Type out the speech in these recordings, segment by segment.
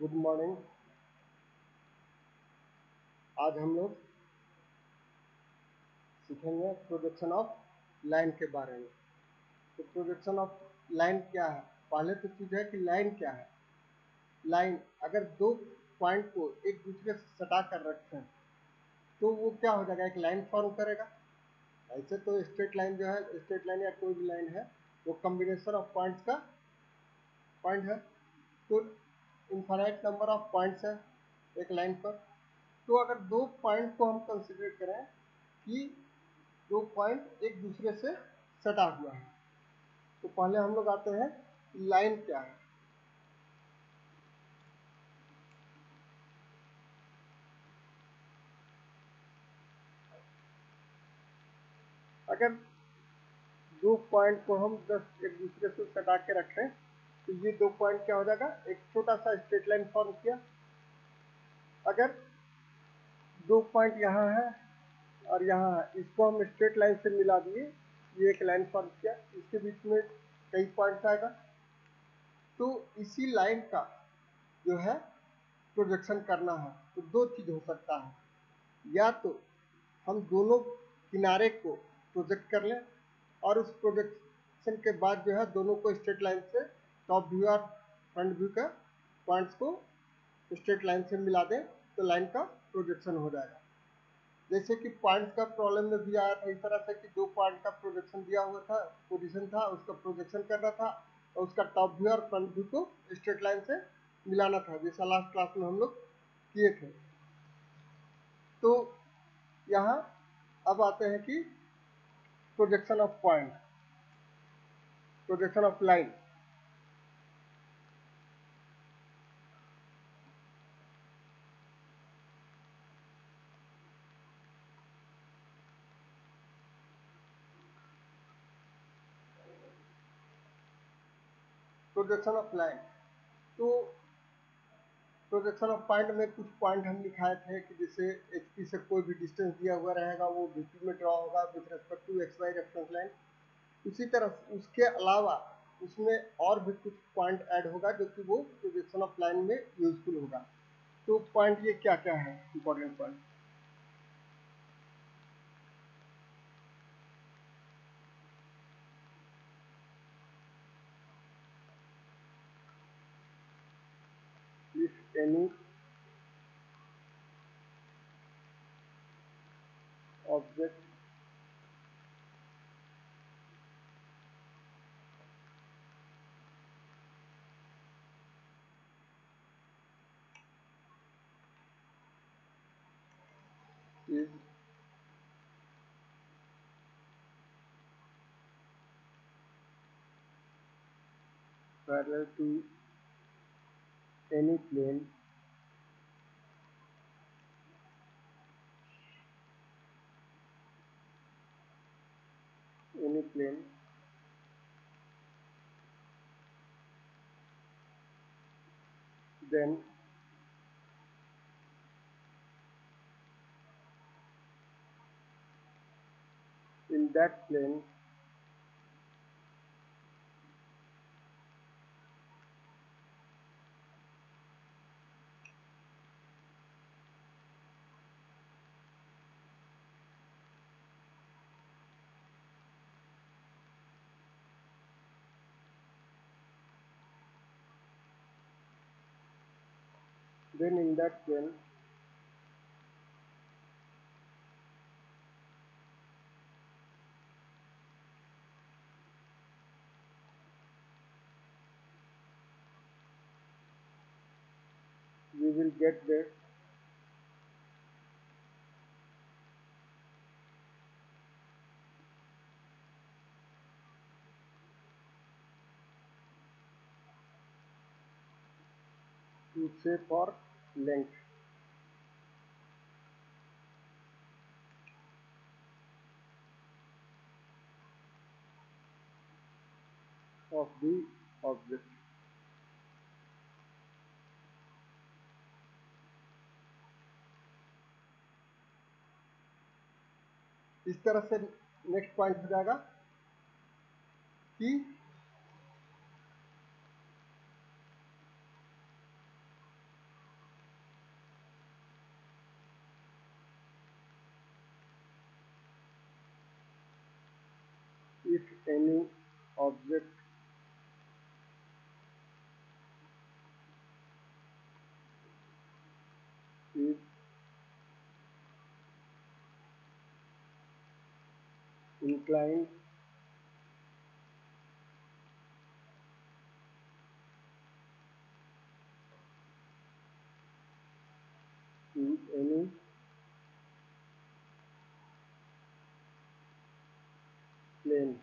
Good morning. आज हम लोग सीखेंगे प्रोजेक्शन ऑफ लाइन के बारे में। तो प्रोजेक्शन ऑफ लाइन क्या है? पहले तो चीज़ है कि लाइन क्या है। लाइन अगर दो पॉइंट को एक दूसरे से सटा कर रखें तो वो क्या हो जाएगा, एक लाइन फॉर्म करेगा। ऐसे तो स्ट्रेट लाइन जो है, स्ट्रेट लाइन या कोई भी लाइन है वो कॉम्बिनेशन ऑफ पॉइंट्स का पॉइंट है। तो इनफाइनाइट नंबर ऑफ पॉइंट्स है एक लाइन पर। तो अगर दो पॉइंट को हम कंसिडर करें कि दो पॉइंट एक दूसरे से सटा हुआ है, तो पहले हम लोग आते हैं लाइन क्या है। अगर दो पॉइंट को हम जस्ट एक दूसरे से सटा के रखें तो ये दो पॉइंट क्या हो जाएगा, एक छोटा सा स्ट्रेट लाइन फॉर्म किया। अगर दो पॉइंट यहाँ है और यहाँ है, इसको हम स्ट्रेट लाइन से मिला दिए, ये एक लाइन फॉर्म किया, इसके बीच में कई पॉइंट आएगा। तो इसी लाइन का जो है प्रोजेक्शन करना है तो दो चीज हो सकता है, या तो हम दोनों किनारे को प्रोजेक्ट कर लें और उस प्रोजेक्शन के बाद जो है दोनों को स्ट्रेट लाइन से टॉप व्यू और फ्रंट व्यू का पॉइंट्स को स्ट्रेट लाइन से मिला दें तो लाइन का प्रोजेक्शन हो जाएगा। जैसे कि पॉइंट्स का प्रॉब्लम में भी आया था इस तरह से कि दो पॉइंट का प्रोजेक्शन दिया हुआ था, पोजीशन था, उसका प्रोजेक्शन करना था और उसका टॉप व्यू और फ्रंट व्यू को स्ट्रेट लाइन से मिलाना था, जैसा लास्ट क्लास में हम लोग किए थे। तो यहाँ अब आते हैं कि projection of point, projection of line. Projection of line, तो प्रोजेक्शन ऑफ पॉइंट में कुछ पॉइंट हम लिखाए थे कि जैसे एच पी से कोई भी डिस्टेंस दिया हुआ रहेगा वो वी पी में ड्रॉ होगा with respect to X Y reference line. उसी तरह उसके अलावा उसमें और भी कुछ पॉइंट ऐड होगा जो कि वो प्रोजेक्शन ऑफ लाइन में यूजफुल होगा। तो पॉइंट ये क्या क्या है, important point. If any object is parallel to any plane any plane then in that plane then in that plane we will get the to say for length of the object। इस तरह से next point हो जाएगा कि if any object is inclined to any plane,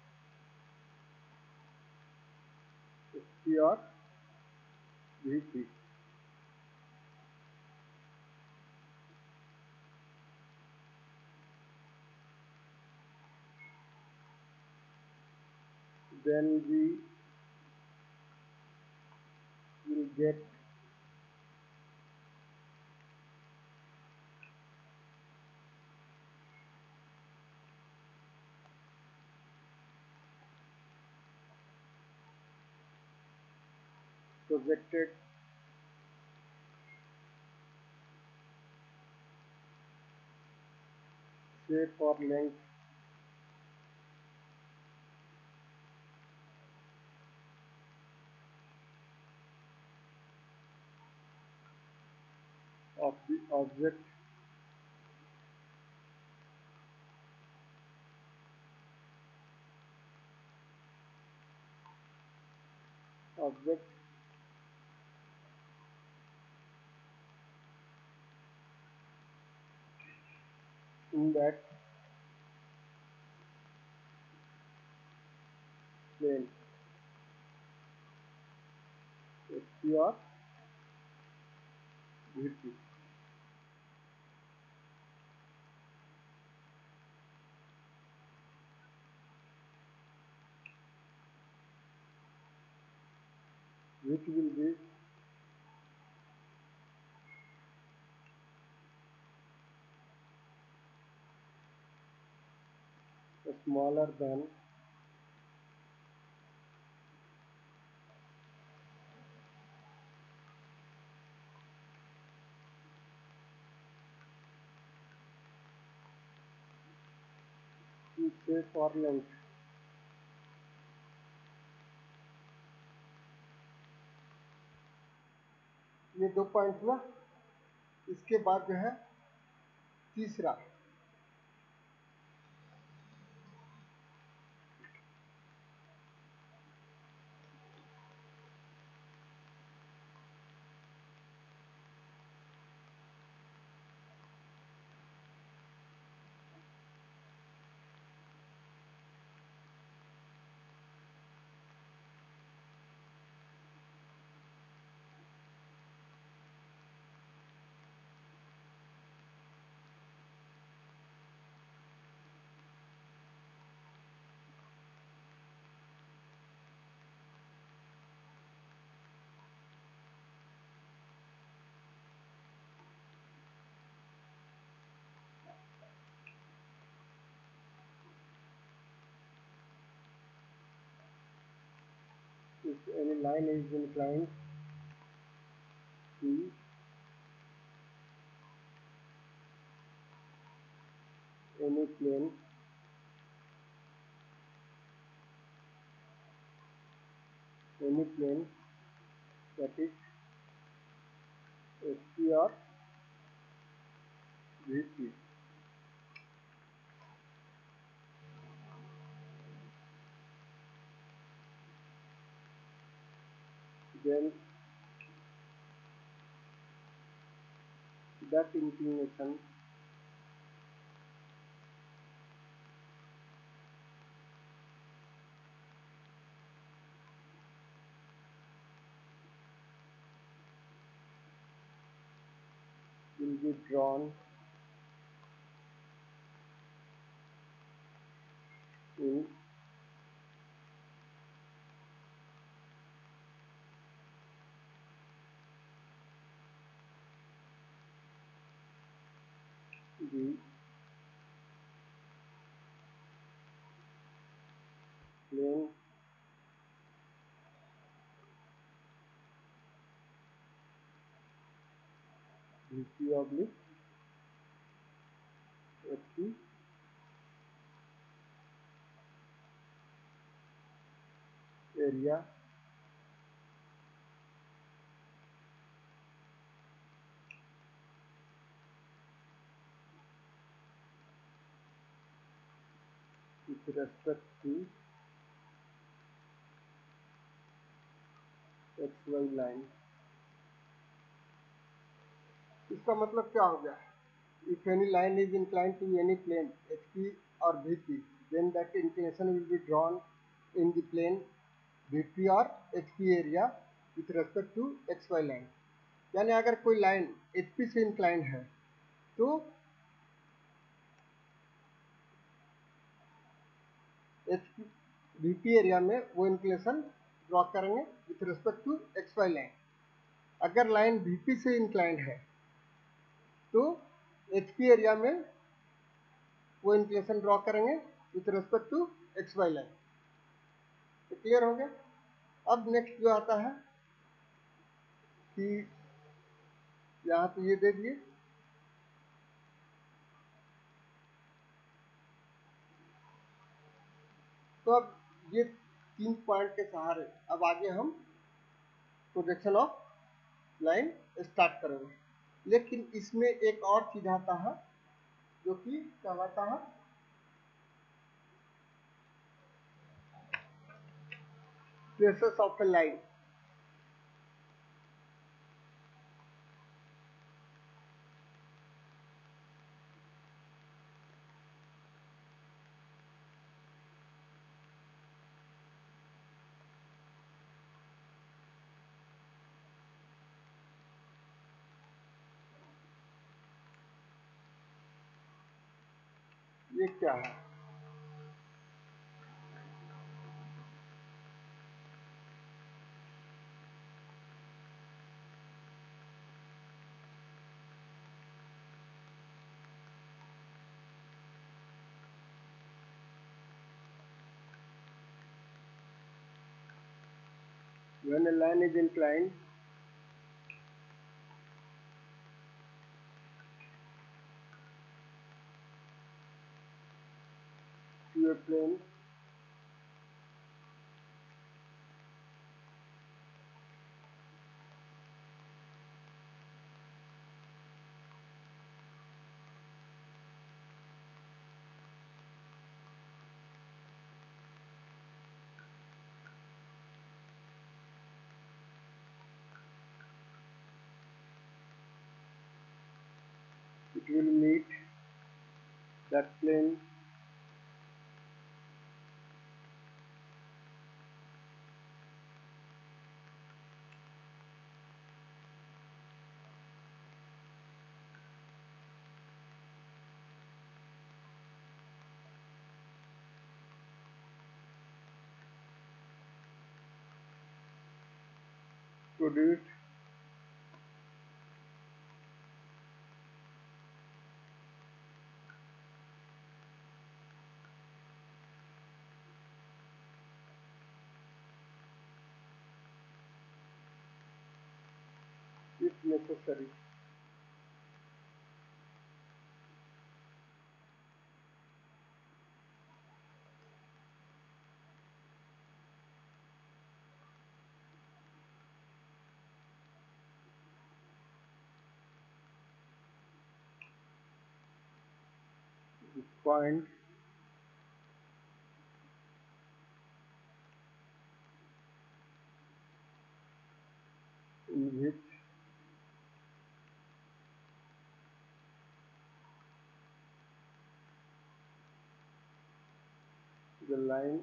SP or VP. Then we will get projected shape or length of the object object in that plane, SP or VP. Which will be smaller than the shape or length. ये 2 point हुआ। इसके बाद जो है तीसरा, if any line is inclined to any plane, that is SP or VP, then that inclination will be drawn in the plane VP oblique SP area with respect to xy line। इसका मतलब क्या हो गया? If any line is inclined to any plane HP or VP, then that inclination will be drawn in the plane VP or HP area with respect to XY line। यानी अगर कोई line HP से incline है तो VP area में वो inclination draw करेंगे with respect to XY line. अगर लाइन VP से इंक्लाइंड है तो HP एरिया में वो इंक्लिनेशन ड्रॉ करेंगे with respect to XY line. तो क्लियर हो गया? अब नेक्स्ट जो आता है कि यहाँ पे ये दे दिए, तो अब ये 3 पॉइंट के सहारे अब आगे हम प्रोजेक्शन ऑफ लाइन स्टार्ट करेंगे। लेकिन इसमें एक और चीज आता है जो कि कहलाता है ट्रेसेस ऑफ ए लाइन। ये क्या है? When a line is inclined to a plane it will meet that plane produced if necessary। The point in which the line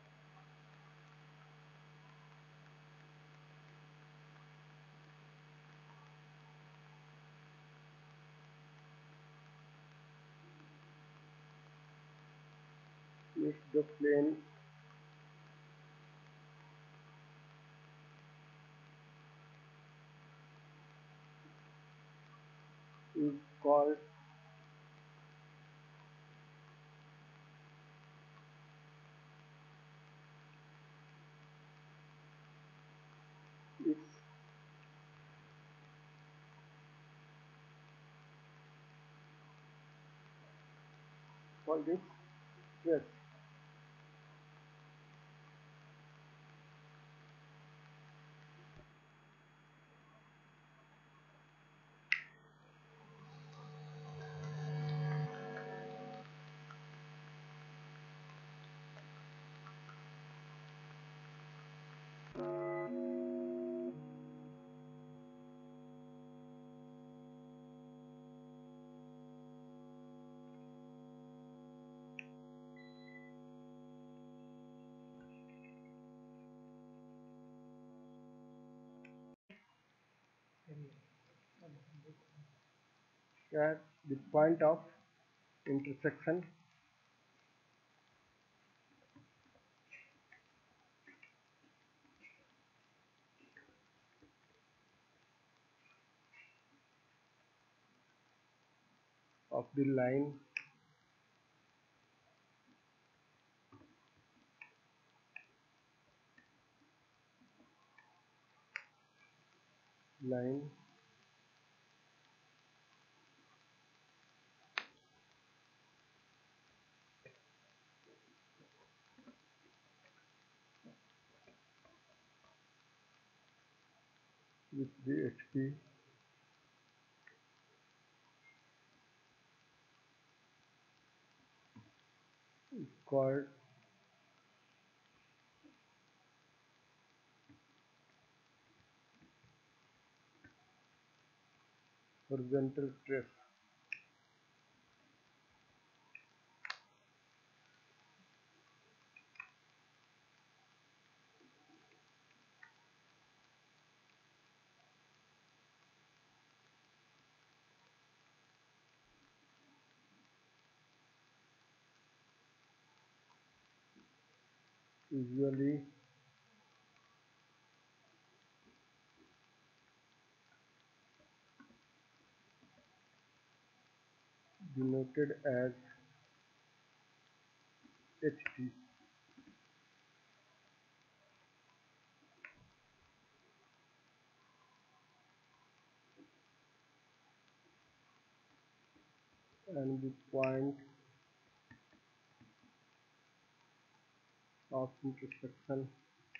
meets the plane is called its trace। at the point of intersection of the line with the HP is called horizontal trace. Usually denoted as HT. And the point of intersection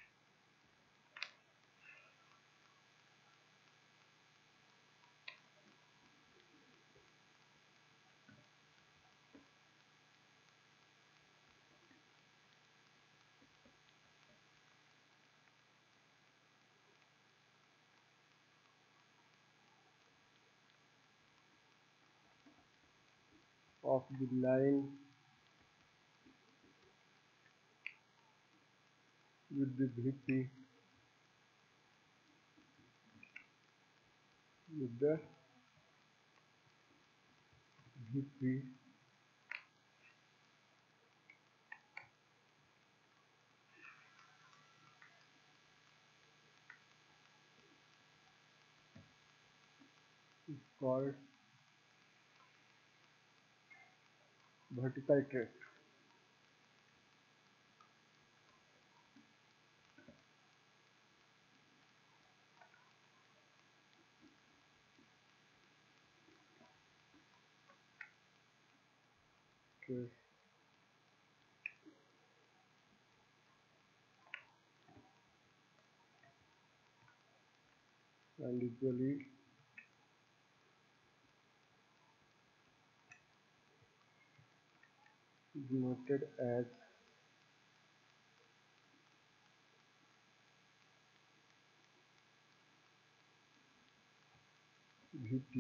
of the line with the VP with the VP is called vertical trace. Trace and usually denoted as VT.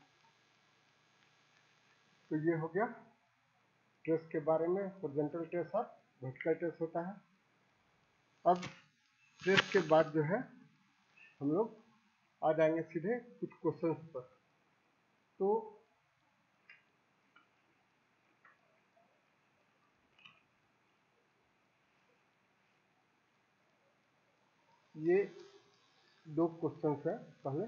तो ये हो गया trace के बारे में, horizontal trace और vertical trace होता है। अब ट्रेस के बाद जो है हम लोग आ जाएंगे सीधे कुछ क्वेश्चंस पर। तो ये दो क्वेश्चंस है। पहले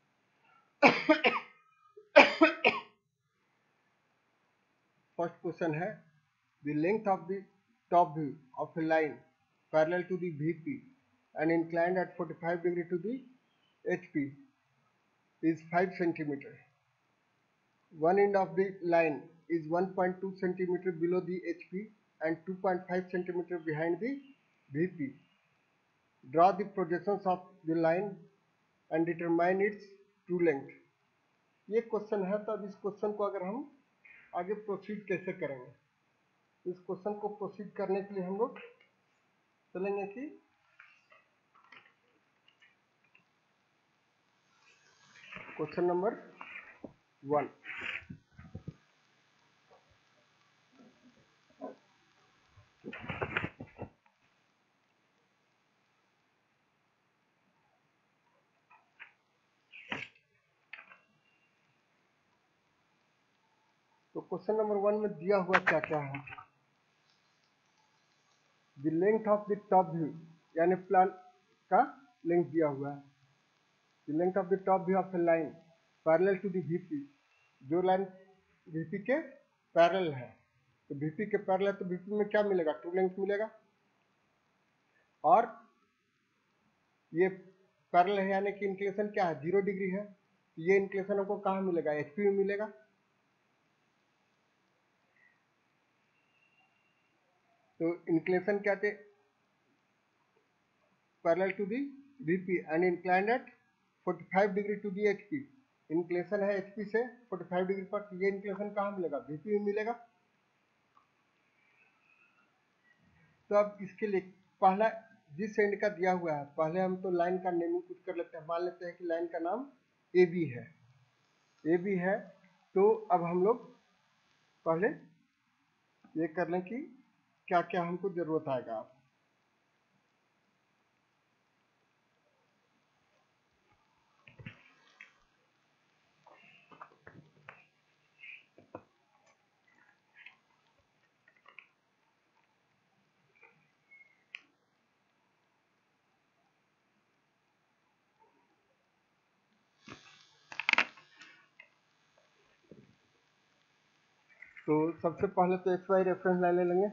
फर्स्ट क्वेश्चन है the length of the top view of a line parallel to the VP and inclined at 45 degree to the HP is 5 centimeter. One end of the line is 1.2 centimeter below the HP and 2.5 centimeter behind the VP. Draw the projections of the line and determine its true length. ये question है। तो अब इस question को अगर हम आगे proceed कैसे करेंगे, इस क्वेश्चन को प्रोसीड करने के लिए हम लोग चलेंगे कि क्वेश्चन नंबर 1। तो क्वेश्चन नंबर 1 में दिया हुआ क्या क्या है? The length of the top view, यानी प्लान का लेंथ दिया हुआ है। The length of the top view of a line parallel to the VP, जो लाइन वीपी के पैरेलल है, तो वीपी के पैरेलल तो वीपी में क्या मिलेगा? ट्रू लेंथ मिलेगा। और ये पैरेलल है यानी कि इंक्लिनेशन क्या है? 0 डिग्री है, तो ये इंक्लिनेशन हमको कहाँ मिलेगा? एचपी में मिलेगा। तो इंक्लिनेशन क्या थे? Parallel to the VP and inclined at 45 degree to the HP. Inclination है एचपी से 45 डिग्री पर, तो ये इंक्लिनेशन कहाँ मिलेगा? वीपी में मिलेगा। तो अब इसके लिए पहला जिस एंड का दिया हुआ है, पहले हम तो लाइन का नेमिंग कुछ कर लेते हैं। मान लेते हैं कि लाइन का नाम ए बी है। ए बी है, तो अब हम लोग पहले ये कर लें कि क्या क्या हमको जरूरत आएगा। तो सबसे पहले तो एक्स वाई रेफरेंस लाइन ले लेंगे।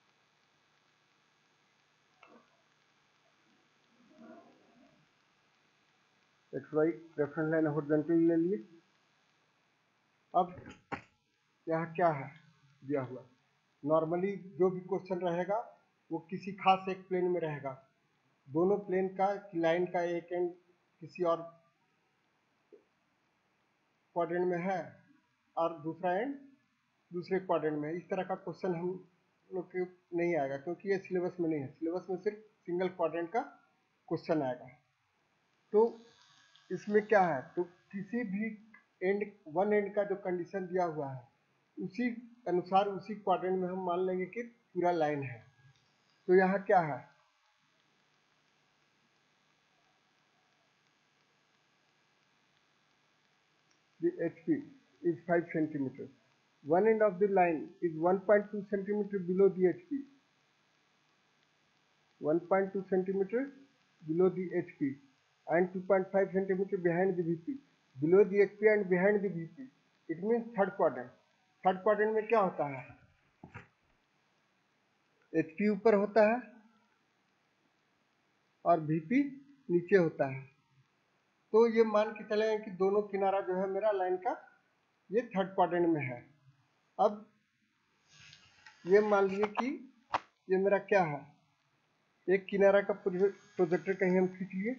X Y reference line horizontally ले लिए। अब यहाँ क्या है दिया हुआ? नॉर्मली जो भी क्वेश्चन रहेगा वो किसी खास एक प्लेन में रहेगा। दोनों प्लेन का लाइन का एक एंड किसी और क्वाड्रेंट में है और दूसरा एंड दूसरे क्वाड्रेंट में है। इस तरह का क्वेश्चन हम लोग के नहीं आएगा, क्योंकि ये सिलेबस में नहीं है। सिलेबस में सिर्फ सिंगल क्वाड्रेंट का क्वेश्चन आएगा। तो इसमें क्या है, तो किसी भी एंड वन एंड का जो कंडीशन दिया हुआ है उसी अनुसार उसी क्वाड्रेंट में हम मान लेंगे कि पूरा लाइन है। तो यहाँ क्या है, the HP is 5 centimeter. One end of the line is 1.2 centimeter below the HP. 1.2 centimeter below the HP and 2.5 centimeter behind the VP. Below the HP and behind the VP. It means third quadrant. Third quadrant में क्या होता है? HP ऊपर होता है और VP नीचे होता है। तो ये मान के चले कि दोनों किनारा जो है मेरा लाइन का ये थर्ड क्वाड्रेंट में है। अब ये मान लीजिए कि ये मेरा क्या है, एक किनारा का प्रोजेक्टर कहीं हम खींच लिए।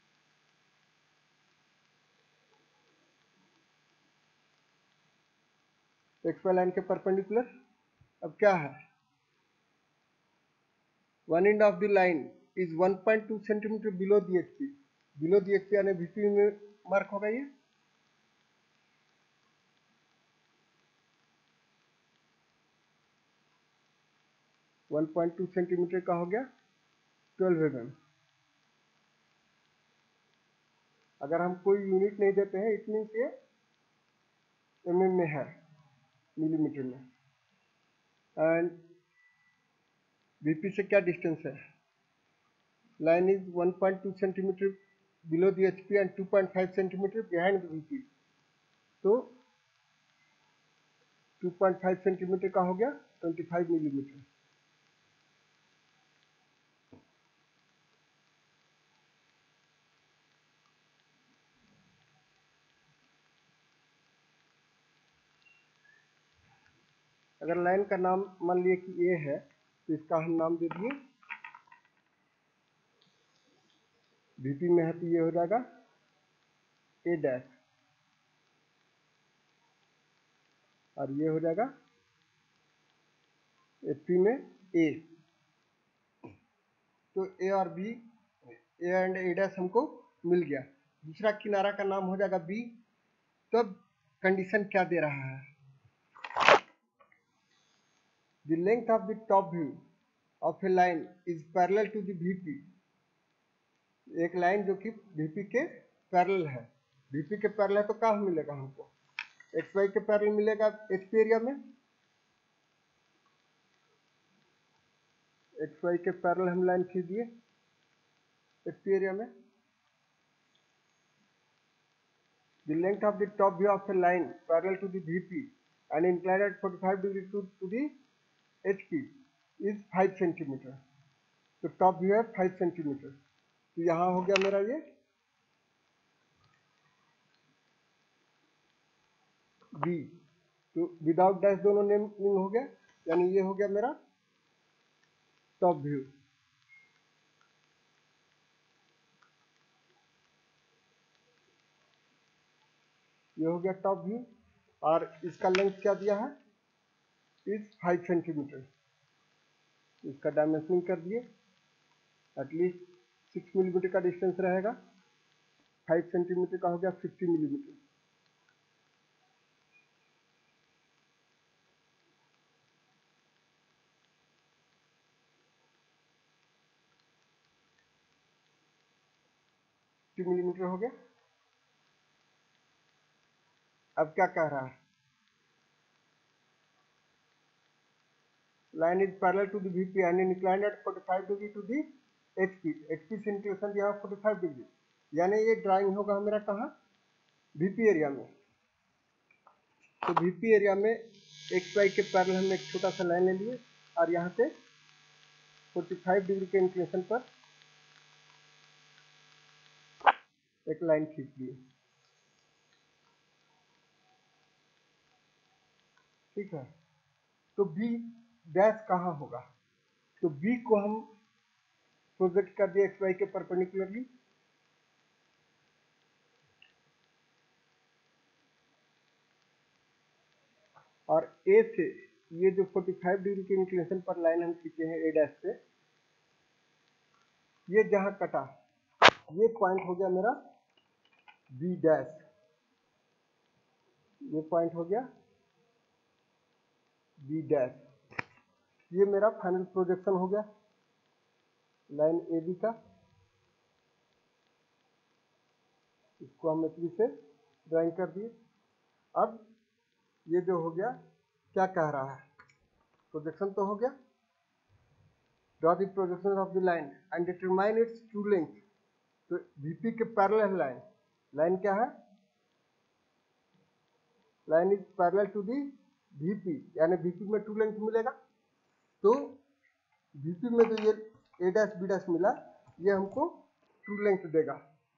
एक्स वाई लाइन के परपेंडिकुलर। अब क्या है, one end of the line is 1.2 centimetre below the HP. Below the HP यानी वीपी में मार्क होगा ये। वन 1.2 सेंटीमीटर का हो गया 12 mm। अगर हम कोई यूनिट नहीं देते हैं इट मीन्स ये mm में है, मिलीमीटर में। एंड वीपी से क्या डिस्टेंस है, line is 1.2 centimetre below the HP and 2.5 centimetre behind the VP. तो 2.5 सेंटीमीटर का हो गया 25 मिलीमीटर। अगर लाइन का नाम मान लिए कि ए है तो इसका हम नाम दे दिए वीपी में है तो ये हो जाएगा ए डैश और ये हो जाएगा एचपी में ए। तो ए और B, A and A dash हमको मिल गया। दूसरा किनारा का नाम हो जाएगा बी। तो अब कंडीशन क्या दे रहा है, the length of the top view of a line is parallel to the VP. एक लाइन जो कि वीपी के पैरेलल है, वीपी के पैरेलल है तो कहाँ मिलेगा हमको, एक्स वाई के पैरेलल मिलेगा एचपी एरिया में, एक्स वाई के पैरेलल हम लाइन खींच दिए एचपी एरिया में। The length of the top view of a line parallel to the VP and inclined at 45 degree to the HP is 5 centimetre. तो top view है 5 centimetre. तो यहाँ हो गया मेरा ये B, तो विदाउट डैश दोनों नेमिंग हो गया, यानी ये हो गया मेरा टॉप व्यू। ये हो गया टॉप व्यू, और इसका लेंथ क्या दिया है, इज 5 सेंटीमीटर। इसका डायमेंशनिंग कर दिए, एटलीस्ट 6 मिलीमीटर का डिस्टेंस रहेगा, 5 सेंटीमीटर का हो गया 50 मिलीमीटर। मिलीमीटर हो गया। अब क्या कह रहा है, line is parallel to the VP and inclined at 45 degree to the HP। HP से इंक्लिनेशन दिया 45 डिग्री, यानी ये ड्राइंग होगा मेरा कहाँ, VP एरिया में। तो VP एरिया में एक्स वाई के पैरेलल हम एक छोटा सा लाइन ले लिए, और यहाँ से 45 डिग्री के इंक्लिनेशन पर एक लाइन खींच लिए। ठीक है, तो B डैश कहाँ होगा, तो B को हम प्रोजेक्ट कर दिए एक्स वाई के परपेंडिकुलरली, और A से ये जो 45 डिग्री के इंक्लिनेशन पर लाइन हम खींचे हैं A डैश से, ये जहां कटा ये पॉइंट हो गया मेरा B डैश, ये पॉइंट हो गया B डैश। ये मेरा फाइनल प्रोजेक्शन हो गया लाइन AB का। इसको हम एचबी से ड्राइंग कर दिए। अब ये जो हो गया, क्या कह रहा है, प्रोजेक्शन तो हो गया, draw the projection of the line and determine its true length. तो VP के पैरेलल लाइन, लाइन क्या है, line is parallel to the VP, यानी VP में ट्रू लेंथ मिलेगा। तो VP में तो ये A डैश B डैश मिला, ये हमको ट्रू लेंथ देगा।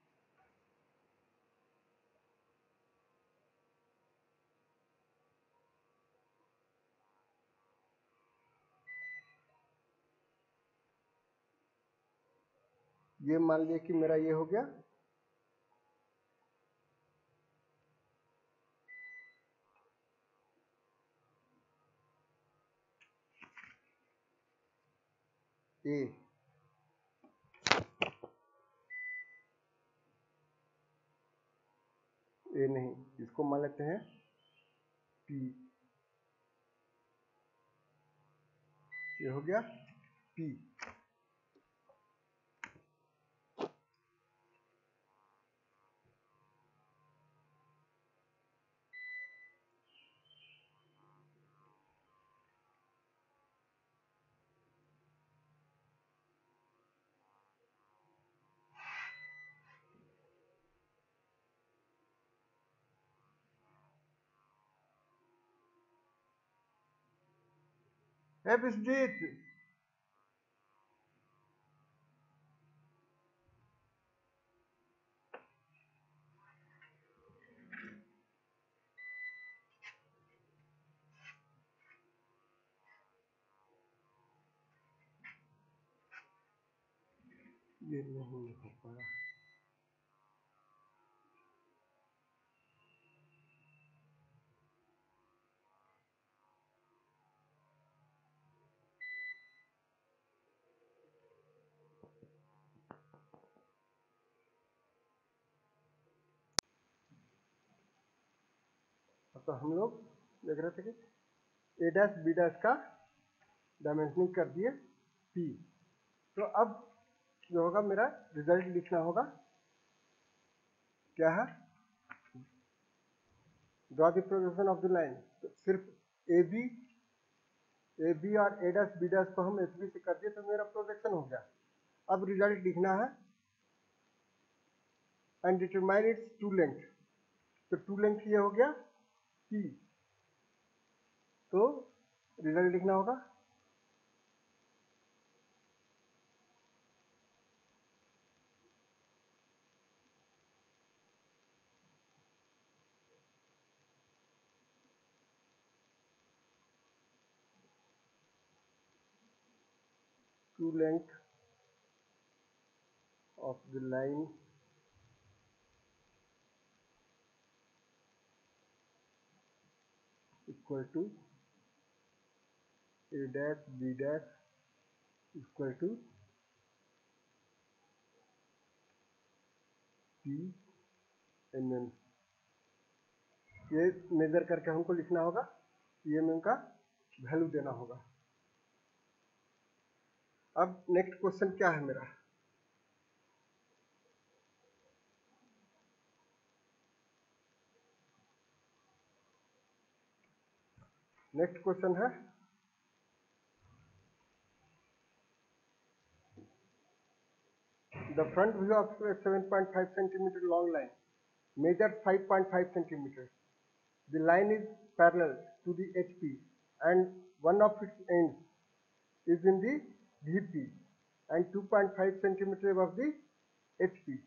ये मान लिया कि मेरा ये हो गया A, A नहीं, इसको मान लेते हैं P। ये हो गया P। है विश्वजीत, ये नहीं हो पाया। तो हम लोग देख रहे थे कि A डैश B डैश का डायमेंशनिंग कर दिए P। तो अब जो होगा मेरा रिजल्ट लिखना होगा, क्या है, draw the projection of the line. तो सिर्फ ए बी और ए डैश बी डैश को हम एच बी से कर दिए तो मेरा प्रोजेक्शन हो गया। अब रिजल्ट लिखना है and determine its true length. तो टू लेंथ ये हो गया P, तो रिजल्ट लिखना होगा true length of the line equal to A dash B dash equal to P mm। ये मेजर करके हमको लिखना होगा, mm का वैल्यू देना होगा। अब नेक्स्ट क्वेश्चन क्या है मेरा, नेक्स्ट क्वेश्चन है the front view of 7.5 centimetre long line measures 5.5 centimeters. The line is parallel to the HP and one of its ends is in the VP and 2.5 centimeter above the HP.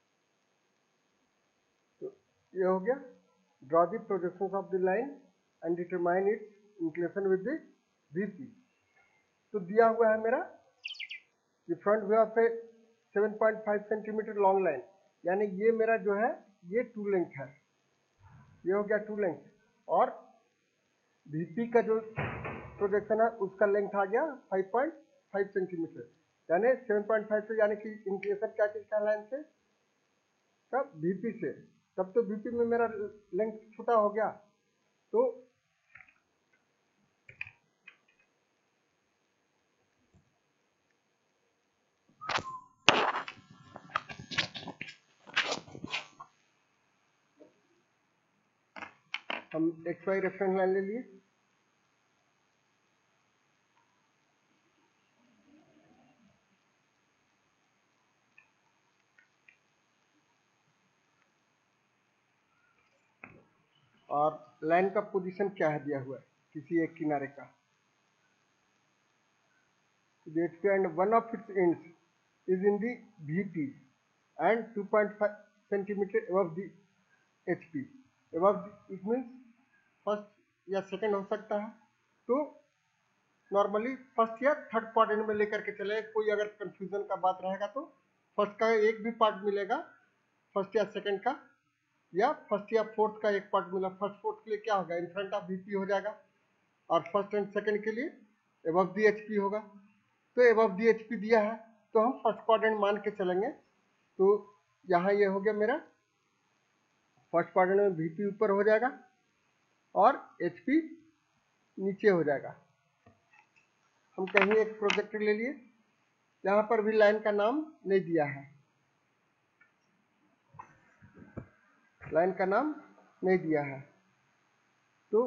तो ये हो गया draw the projections of the line and determine its inclination with the VP। तो दिया हुआ है मेरा ये front view of 7.5 centimetre long line, यानी ये मेरा जो है ये टू लेंथ है, ये हो गया टू लेंथ, और VP का जो प्रोजेक्शन है उसका लेंथ आ गया 5.5 सेंटीमीटर, यानी 7.5 से, यानी कि इंक्लिनेशन क्या किसका लाइन से, तब VP से, तब तो VP में मेरा लेंथ छोटा हो गया। तो हम XY रेफरेंस लाइन ले लिए, और लाइन का पोजीशन क्या है दिया हुआ है किसी एक किनारे का, and one of its ends is in the VP and 2.5 centimeter above the HP। above it means first या सेकंड हो सकता है, तो नॉर्मली फर्स्ट या थर्ड क्वाड्रेंट में लेकर के चले। कोई अगर कंफ्यूजन का बात रहेगा तो फर्स्ट का एक भी पार्ट मिलेगा, फर्स्ट या सेकंड का, या फर्स्ट या फोर्थ का एक पार्ट मिला। फर्स्ट फोर्थ के लिए क्या होगा, इन फ्रंट ऑफ VP हो जाएगा, और फर्स्ट एंड सेकंड के लिए अबव दी HP होगा। तो अबव दी HP दिया है तो हम फर्स्ट क्वाड्रेंट मान के चलेंगे। तो यहाँ ये हो गया मेरा फर्स्ट क्वाड्रेंट में VP ऊपर हो जाएगा और HP नीचे हो जाएगा। हम कहीं एक प्रोजेक्टर ले लिए, यहाँ पर भी लाइन का नाम नहीं दिया है, लाइन का नाम नहीं दिया है, तो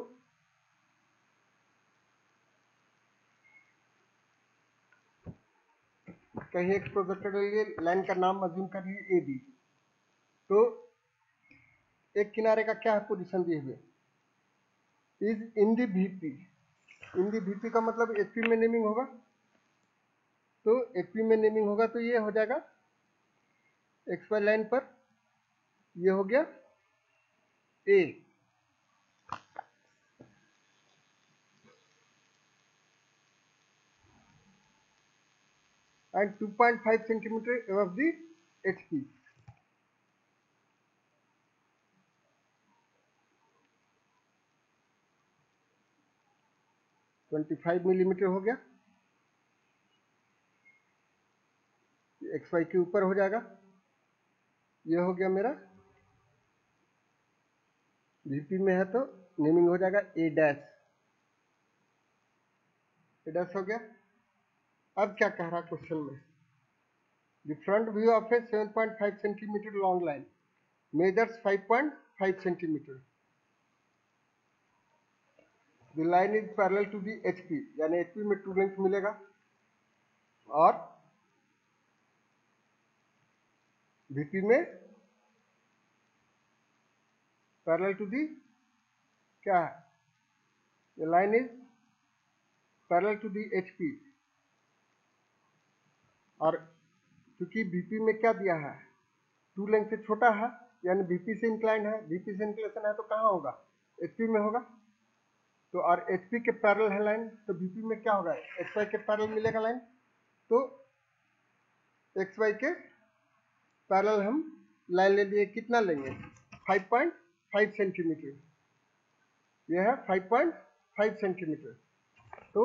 कहीं एक प्रोजेक्टर ले लिए, लाइन का नाम अज्यूम कर लिए AB। तो एक किनारे का क्या है पोजीशन दिए हुए, is in the VP। In the VP का मतलब HP में नेमिंग होगा, तो HP में नेमिंग होगा तो ये हो जाएगा XY लाइन पर, ये हो गया A, and 2.5 centimeter above the HP। 25 millimetre हो गया, XY के ऊपर हो जाएगा। ये हो गया मेरा VP में है तो नेमिंग हो जाएगा A डैश, A डैश हो गया। अब क्या कह रहा क्वेश्चन में, the front view of a 7.5 centimetre long line measures 5.5 centimetre. The line is parallel to the HP, यानी HP में ट्रू लेंथ मिलेगा और VP में पैरेलल टू दी क्या है, the line is parallel to the HP, और क्योंकि VP में क्या दिया है, ट्रू लेंथ से छोटा है यानी VP से इंक्लाइन है, VP से इंक्लेशन है तो कहाँ होगा, HP में होगा। तो और HP के पैरेलल है लाइन, तो VP में क्या होगा, XY के पैरेलल मिलेगा लाइन, तो XY के पैरेलल हम लाइन ले लिए, कितना लेंगे 5.5 सेंटीमीटर, यह है 5.5 सेंटीमीटर। तो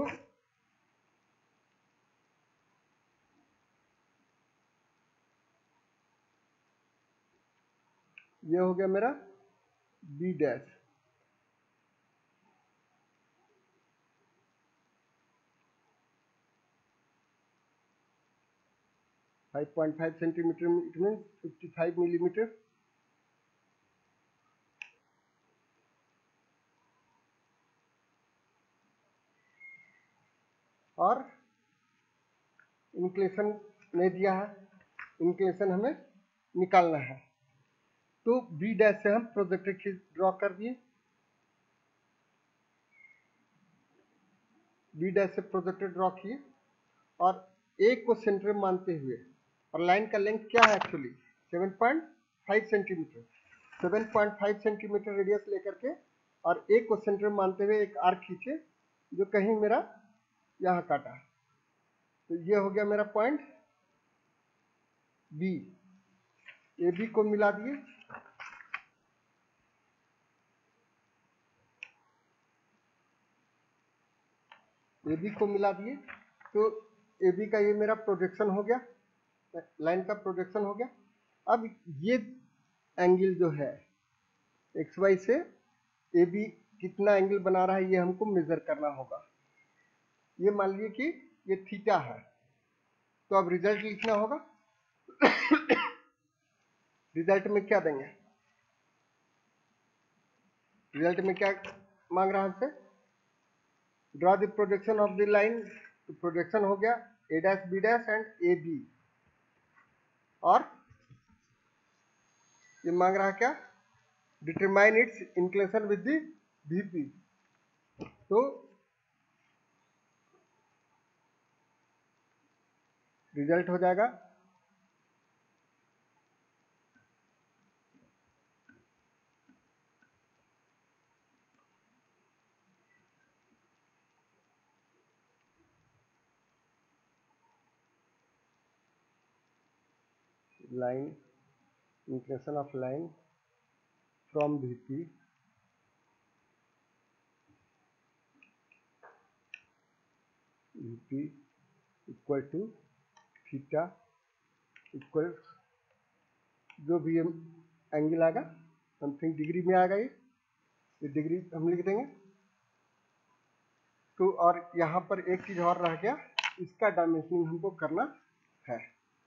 ये हो गया मेरा B dash. Five 5 centimetre it means 55 millimetre. और इंक्लेशन नहीं दिया है, इंक्लेशन हमें निकालना है। तो B डैश से हम प्रोजेक्टेड खींच ड्रॉ कर दिए, B डैश से प्रोजेक्टेड ड्रॉ किए और A को सेंटर मानते हुए, और लाइन का लेंथ क्या है एक्चुअली 7.5 सेंटीमीटर, 7.5 सेंटीमीटर रेडियस लेकर के और A को सेंटर मानते हुए एक आर्क खींचे जो कहीं मेरा यहाँ काटा। तो ये हो गया मेरा पॉइंट B। AB को मिला दिए, AB को मिला दिए, तो AB का ये मेरा प्रोजेक्शन हो गया, लाइन का प्रोजेक्शन हो गया। अब ये एंगल जो है XY से AB कितना एंगल बना रहा है ये हमको मेजर करना होगा। ये मान लीजिए कि ये थीटा है, तो अब रिजल्ट लिखना होगा। रिजल्ट में क्या देंगे, रिजल्ट में क्या मांग रहा है हमसे, draw the projection of the line. तो प्रोजेक्शन हो गया A dash B dash and AB, और ये मांग रहा है क्या, determine its inclination with the VP। तो रिजल्ट हो जाएगा line inclination of line from VP equal to theta equal जो भी एंगल आएगा समथिंग डिग्री में आएगा, ये डिग्री हम लिख देंगे। तो और यहाँ पर एक चीज और रह गया, इसका डायमेंशनिंग हमको करना है।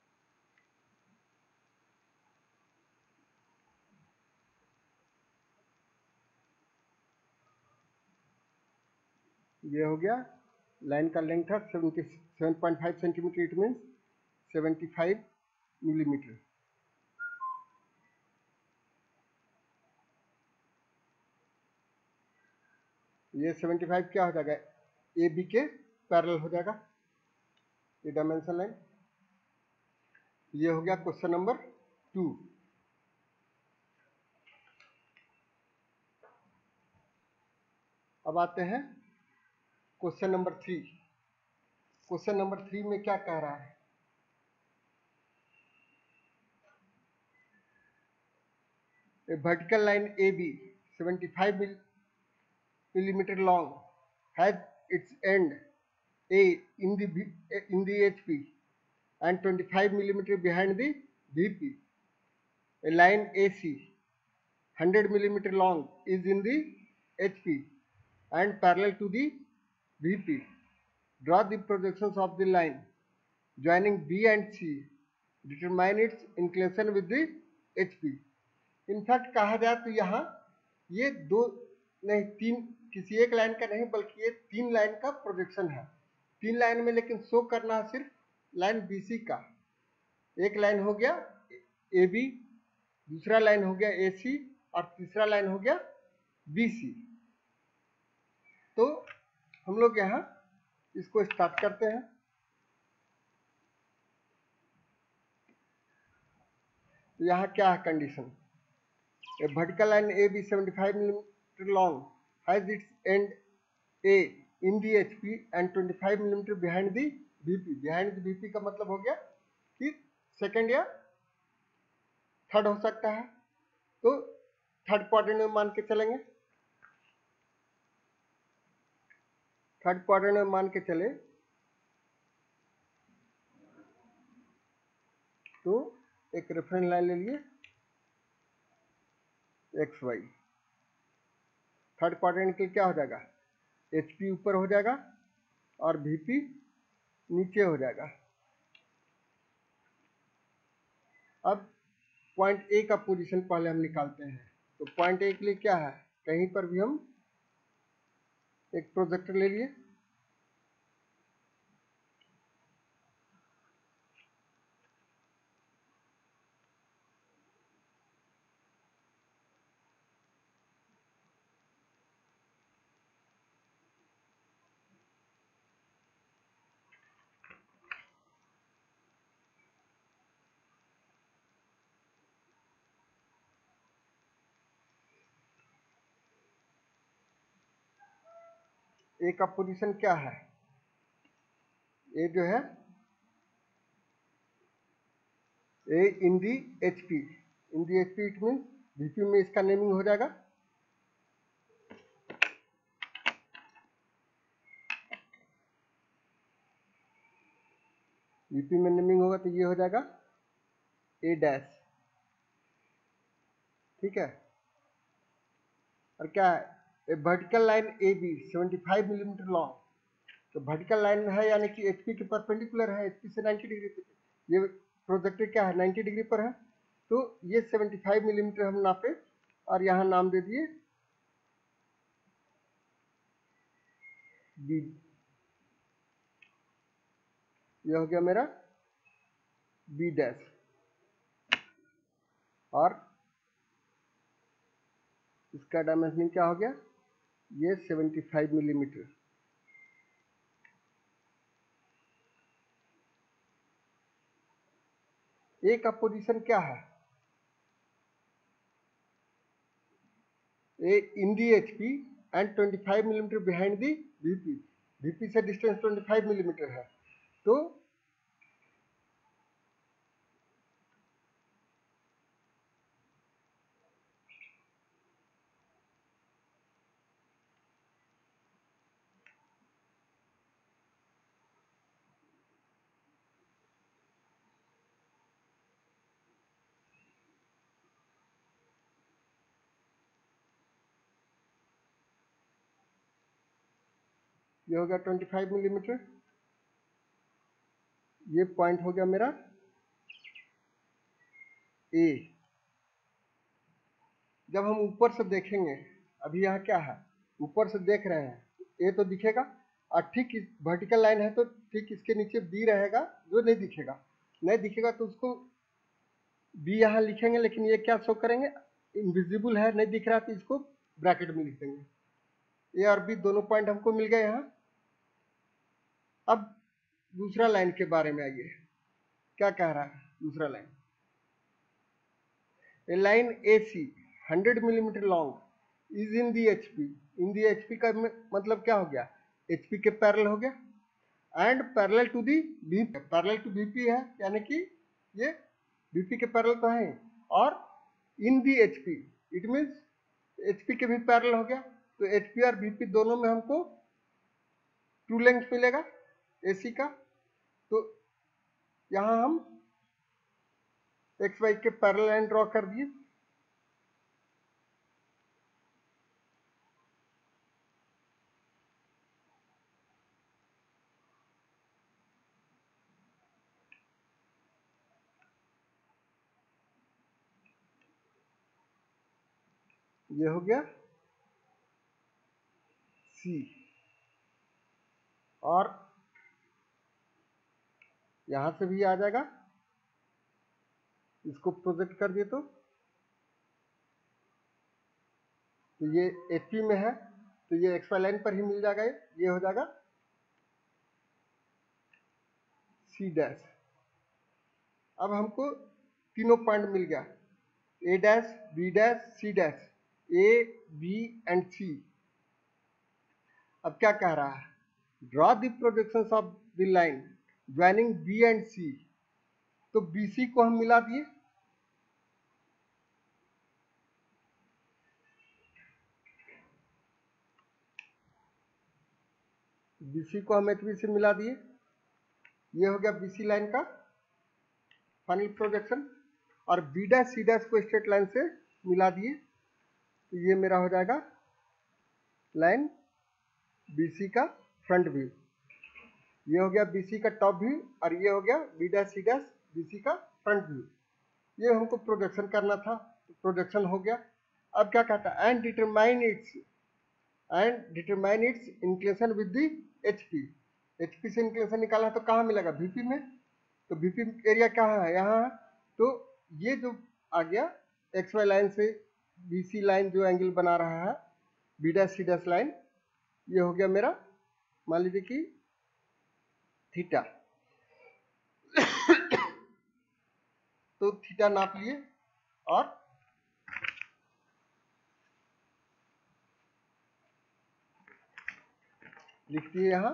ये हो गया, लाइन का लेंथ है 7.5 सेंटीमीटर, इट मीन्स 75 मिलीमीटर। ये 75 क्या हो जाएगा, AB के पैरेलल हो जाएगा ये डायमेंशन लाइन। ये हो गया क्वेश्चन नंबर 2। अब आते हैं क्वेश्चन नंबर 3। क्वेश्चन नंबर 3 में क्या कह रहा है, a vertical line AB 75 millimeter long has its end A in the HP and 25 millimeter behind the VP. A line AC 100 millimeter long is in the HP and parallel to the VP. Draw the projections of the line joining B and C. Determine its inclination with the HP. In fact कहा जाए तो यहाँ ये 2 नहीं 3 किसी एक line का नहीं बल्कि ये 3 लाइन का प्रोजेक्शन है। 3 लाइन में लेकिन शो करना है सिर्फ लाइन BC का। एक लाइन हो गया AB, दूसरा लाइन हो गया AC और तीसरा लाइन हो गया BC। तो हम लोग यहाँ इसको स्टार्ट करते हैं। तो यहाँ क्या है condition? A vertical line AB 75 mm long has its end A in the HP and 25 mm behind the BP। behind the BP का मतलब हो गया कि सेकंड या थर्ड हो सकता है। तो थर्ड क्वाड्रेंट में मान के चलेंगे। थर्ड क्वाड्रेंट में मान के चले तो एक रेफरेंस लाइन ले लिए XY। थर्ड क्वाड्रेंट के लिए क्या हो जाएगा? HP ऊपर हो जाएगा और VP नीचे हो जाएगा। अब पॉइंट A का पोजीशन पहले हम निकालते हैं। तो पॉइंट A के लिए क्या है? कहीं पर भी हम एक प्रोजेक्टर ले लिए, A का पोजीशन क्या है? A जो है A in the HP। In the HP it mean VP में इसका नेमिंग हो जाएगा VP में नेमिंग होगा तो ये हो जाएगा A डैश। ठीक है। और क्या है? A vertical line AB 75 millimetre long. तो वर्टिकल लाइन है यानी कि HP के परपेंडिकुलर है, HP से 90 डिग्री पे। ये प्रोजेक्टर क्या है? 90 डिग्री पर है। तो ये 75 मिलीमीटर हम नापे और यहाँ नाम दे दिए B। ये हो गया मेरा B डैश। और इसका डायमेंशनिंग क्या हो गया? ये 75 मिलीमीटर। ए का पोजीशन क्या है? A in the HP and 25 millimetre behind the VP। VP से डिस्टेंस 25 मिलीमीटर है। तो ये हो गया 25 मिलीमीटर। ये पॉइंट हो गया मेरा A। जब हम ऊपर से देखेंगे, अभी यहाँ क्या है? ऊपर से देख रहे हैं A तो दिखेगा और ठीक वर्टिकल लाइन है तो ठीक इसके नीचे B रहेगा जो नहीं दिखेगा। नहीं दिखेगा तो उसको B यहाँ लिखेंगे, लेकिन ये क्या शो करेंगे? इनविजिबल है, नहीं दिख रहा तो इसको ब्रैकेट में लिख देंगे। A और B दोनों पॉइंट हमको मिल गए यहाँ। अब दूसरा लाइन के बारे में आइए, क्या कह रहा है दूसरा line? A line AC 100 millimetre long is in the HP। In the HP का मतलब क्या हो गया? HP के पैरेलल हो गया and parallel to the BP। Parallel to BP है यानी कि ये BP के पैरेलल तो है, और in the HP it means HP के भी पैरेलल हो गया। तो HP और BP दोनों में हमको ट्रू लेंथ मिलेगा AC का। तो यहाँ हम XY के पैरेलल लाइन ड्रॉ कर दिए। ये हो गया सी, और यहां से भी आ जाएगा, इसको प्रोजेक्ट कर दिए तो ये एचपी में है तो ये एक्सवाई लाइन पर ही मिल जाएगा, ये हो जाएगा सी डैश। अब हमको तीनों पॉइंट मिल गया, A dash, B dash, C dash, A B and C. अब क्या कह रहा है, draw the projections of the line joining B and C. तो बीसी को हम मिला दिए, बीसी को हम एचबी से मिला दिए, ये हो गया बीसी लाइन का फाइनल प्रोजेक्शन। और बी डैश सी डैश को स्ट्रेट लाइन से मिला दिए तो ये मेरा हो जाएगा लाइन बीसी का फ्रंट व्यू। ये हो गया बीसी का टॉप व्यू और ये हो गया B dash C dash BC का फ्रंट व्यू। ये हमको प्रोजेक्शन करना था, तो प्रोजेक्शन हो गया। अब क्या कहता है, and determine its inclination with the HP. HP से इंक्लिनेशन निकालना तो कहाँ मिलेगा, वीपी में। तो वीपी एरिया कहाँ है, यहाँ है। तो ये जो आ गया एक्स वाई लाइन से बीसी लाइन जो एंगल बना रहा है, B dash C dash line, ये हो गया मेरा, मान लीजिए कि थीटा। तो थीटा नाप लिए और लिख दिए यहाँ,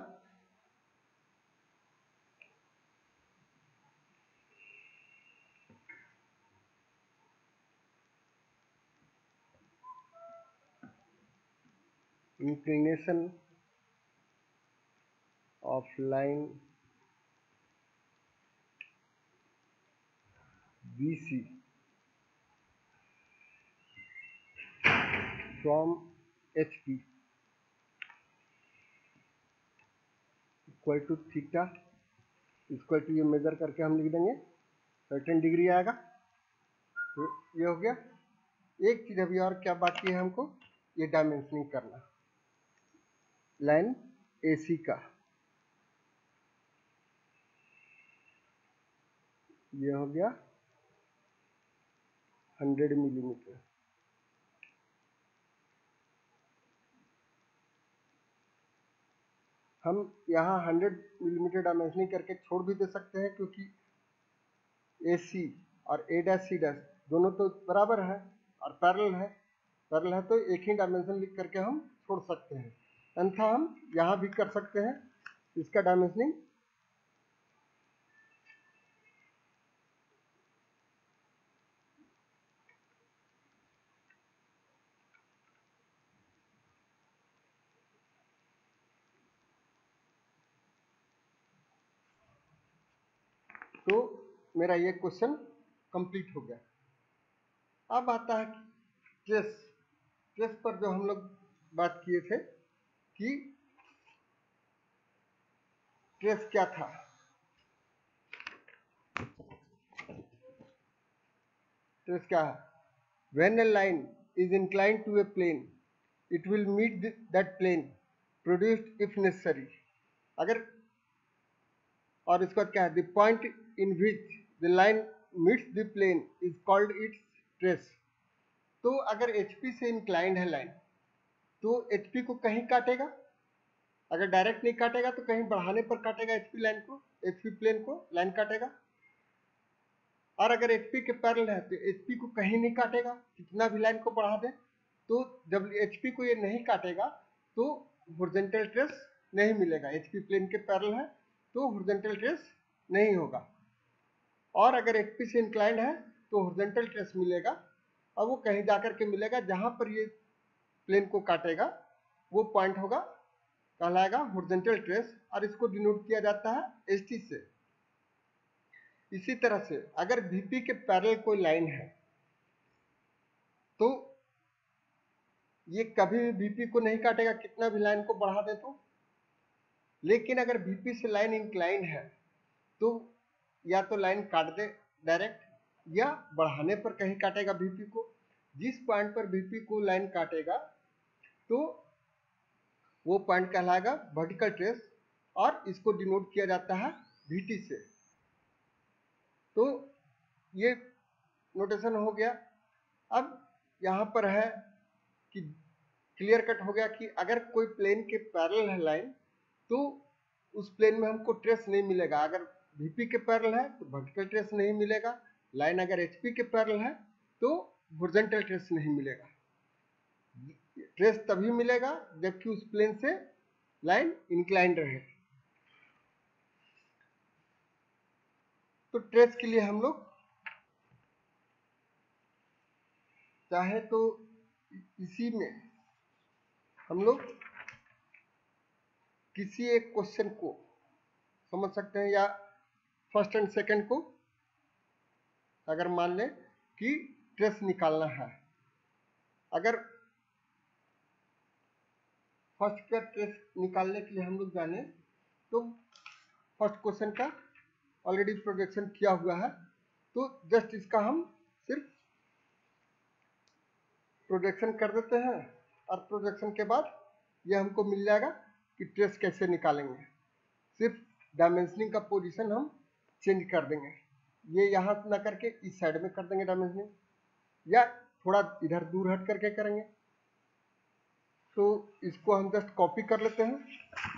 inclination of line BC from HP equal to theta equal to, ये मेजर करके हम लिख देंगे सर्टेन डिग्री आएगा। तो ये हो गया। एक चीज अभी और क्या बाकी है हमको, ये डायमेंशनिंग करना लाइन AC का। ये हो गया 100 मिलीमीटर। हम यहाँ 100 मिलीमीटर डायमेंशनिंग करके छोड़ भी दे सकते हैं, क्योंकि AC और A डैश C डैश दोनों तो बराबर है और पैरेलल है तो एक ही डायमेंशन लिख करके हम छोड़ सकते हैं। अन्यथा हम यहाँ भी कर सकते हैं इसका डायमेंशनिंग। तो मेरा ये क्वेश्चन कंप्लीट हो गया। अब आता है ट्रेस पर जो हम लोग बात किए थे कि ट्रेस क्या था। ट्रेस क्या है, when a line is inclined to a plane it will meet that plane produced if necessary। अगर, और इसका क्या है, the point in which the line meets the plane is called its trace। तो अगर HP से इंक्लाइंड है line तो HP को कहीं काटेगा, अगर डायरेक्ट नहीं काटेगा तो कहीं बढ़ाने पर काटेगा HP लाइन को, HP प्लेन को लाइन काटेगा। और अगर HP के पैरेलल है तो HP को कहीं नहीं काटेगा, कितना भी लाइन को बढ़ा दे। तो जब HP को ये नहीं काटेगा तो हॉरिजॉन्टल ट्रेस नहीं मिलेगा। HP प्लेन के पैरेलल है तो हॉरिजॉन्टल ट्रेस नहीं होगा। और अगर HP से इंक्लाइंड है तो हॉरिजॉन्टल ट्रेस मिलेगा, और वो कहीं जाकर के मिलेगा जहां पर ये प्लेन को काटेगा, वो पॉइंट होगा, कहलाएगा हॉरिजॉन्टल ट्रेस, और इसको डिनोट किया जाता है ST से। इसी तरह से अगर VP के पैरेलल कोई लाइन है तो ये कभी भी VP को नहीं काटेगा, कितना भी लाइन को बढ़ा दे तो। लेकिन अगर VP से लाइन इंक्लाइन है तो या तो लाइन काट दे डायरेक्ट, या बढ़ाने पर कहीं काटेगा VP को। जिस पॉइंट पर VP को लाइन काटेगा तो वो पॉइंट कहलाएगा वर्टिकल ट्रेस और इसको डिनोट किया जाता है VT से। तो ये नोटेशन हो गया। अब यहाँ पर है कि क्लियर कट हो गया कि अगर कोई प्लेन के पैरेलल है लाइन तो उस प्लेन में हमको ट्रेस नहीं मिलेगा। अगर VP के पैरेलल है तो वर्टिकल ट्रेस नहीं मिलेगा। लाइन अगर HP के पैरेलल है तो हॉरिजॉन्टल ट्रेस नहीं मिलेगा। ट्रेस तभी मिलेगा जबकि उस प्लेन से लाइन इंक्लाइंड रहे। तो ट्रेस के लिए हम लोग चाहे तो इसी में हम लोग किसी एक क्वेश्चन को समझ सकते हैं, या फर्स्ट एंड सेकंड को अगर मान लें कि ट्रेस निकालना है। अगर फर्स्ट का ट्रेस निकालने के लिए हम लोग जाने तो फर्स्ट क्वेश्चन का ऑलरेडी प्रोजेक्शन किया हुआ है, तो जस्ट इसका हम सिर्फ प्रोजेक्शन कर देते हैं और प्रोजेक्शन के बाद ये हमको मिल जाएगा कि ट्रेस कैसे निकालेंगे। सिर्फ डायमेंशनिंग का पोजीशन हम चेंज कर देंगे, ये यहाँ ना करके इस साइड में कर देंगे डायमेंशनिंग, या थोड़ा इधर दूर हट करके करेंगे। तो इसको हम जस्ट कॉपी कर लेते हैं।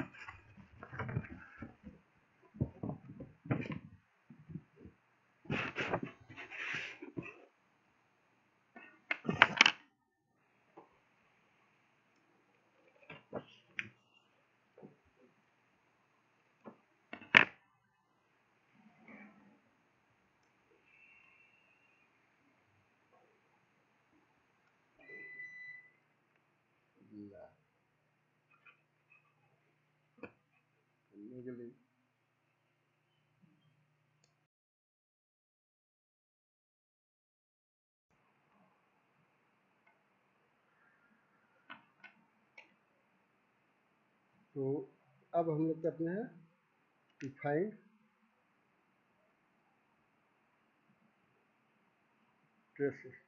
तो अब हम लोग करते हैं डिफाइंड ट्रेसेस।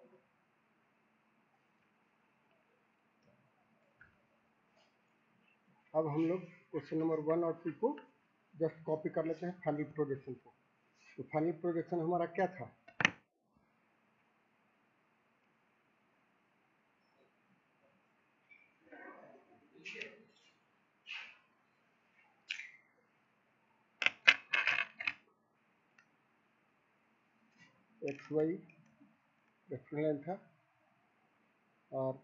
अब हम लोग क्वेश्चन नंबर 1 और 2 को जस्ट कॉपी कर लेते हैं फाइनल प्रोजेक्शन को। तो फाइनल प्रोजेक्शन हमारा क्या था, XY रेफरेंस लाइन था और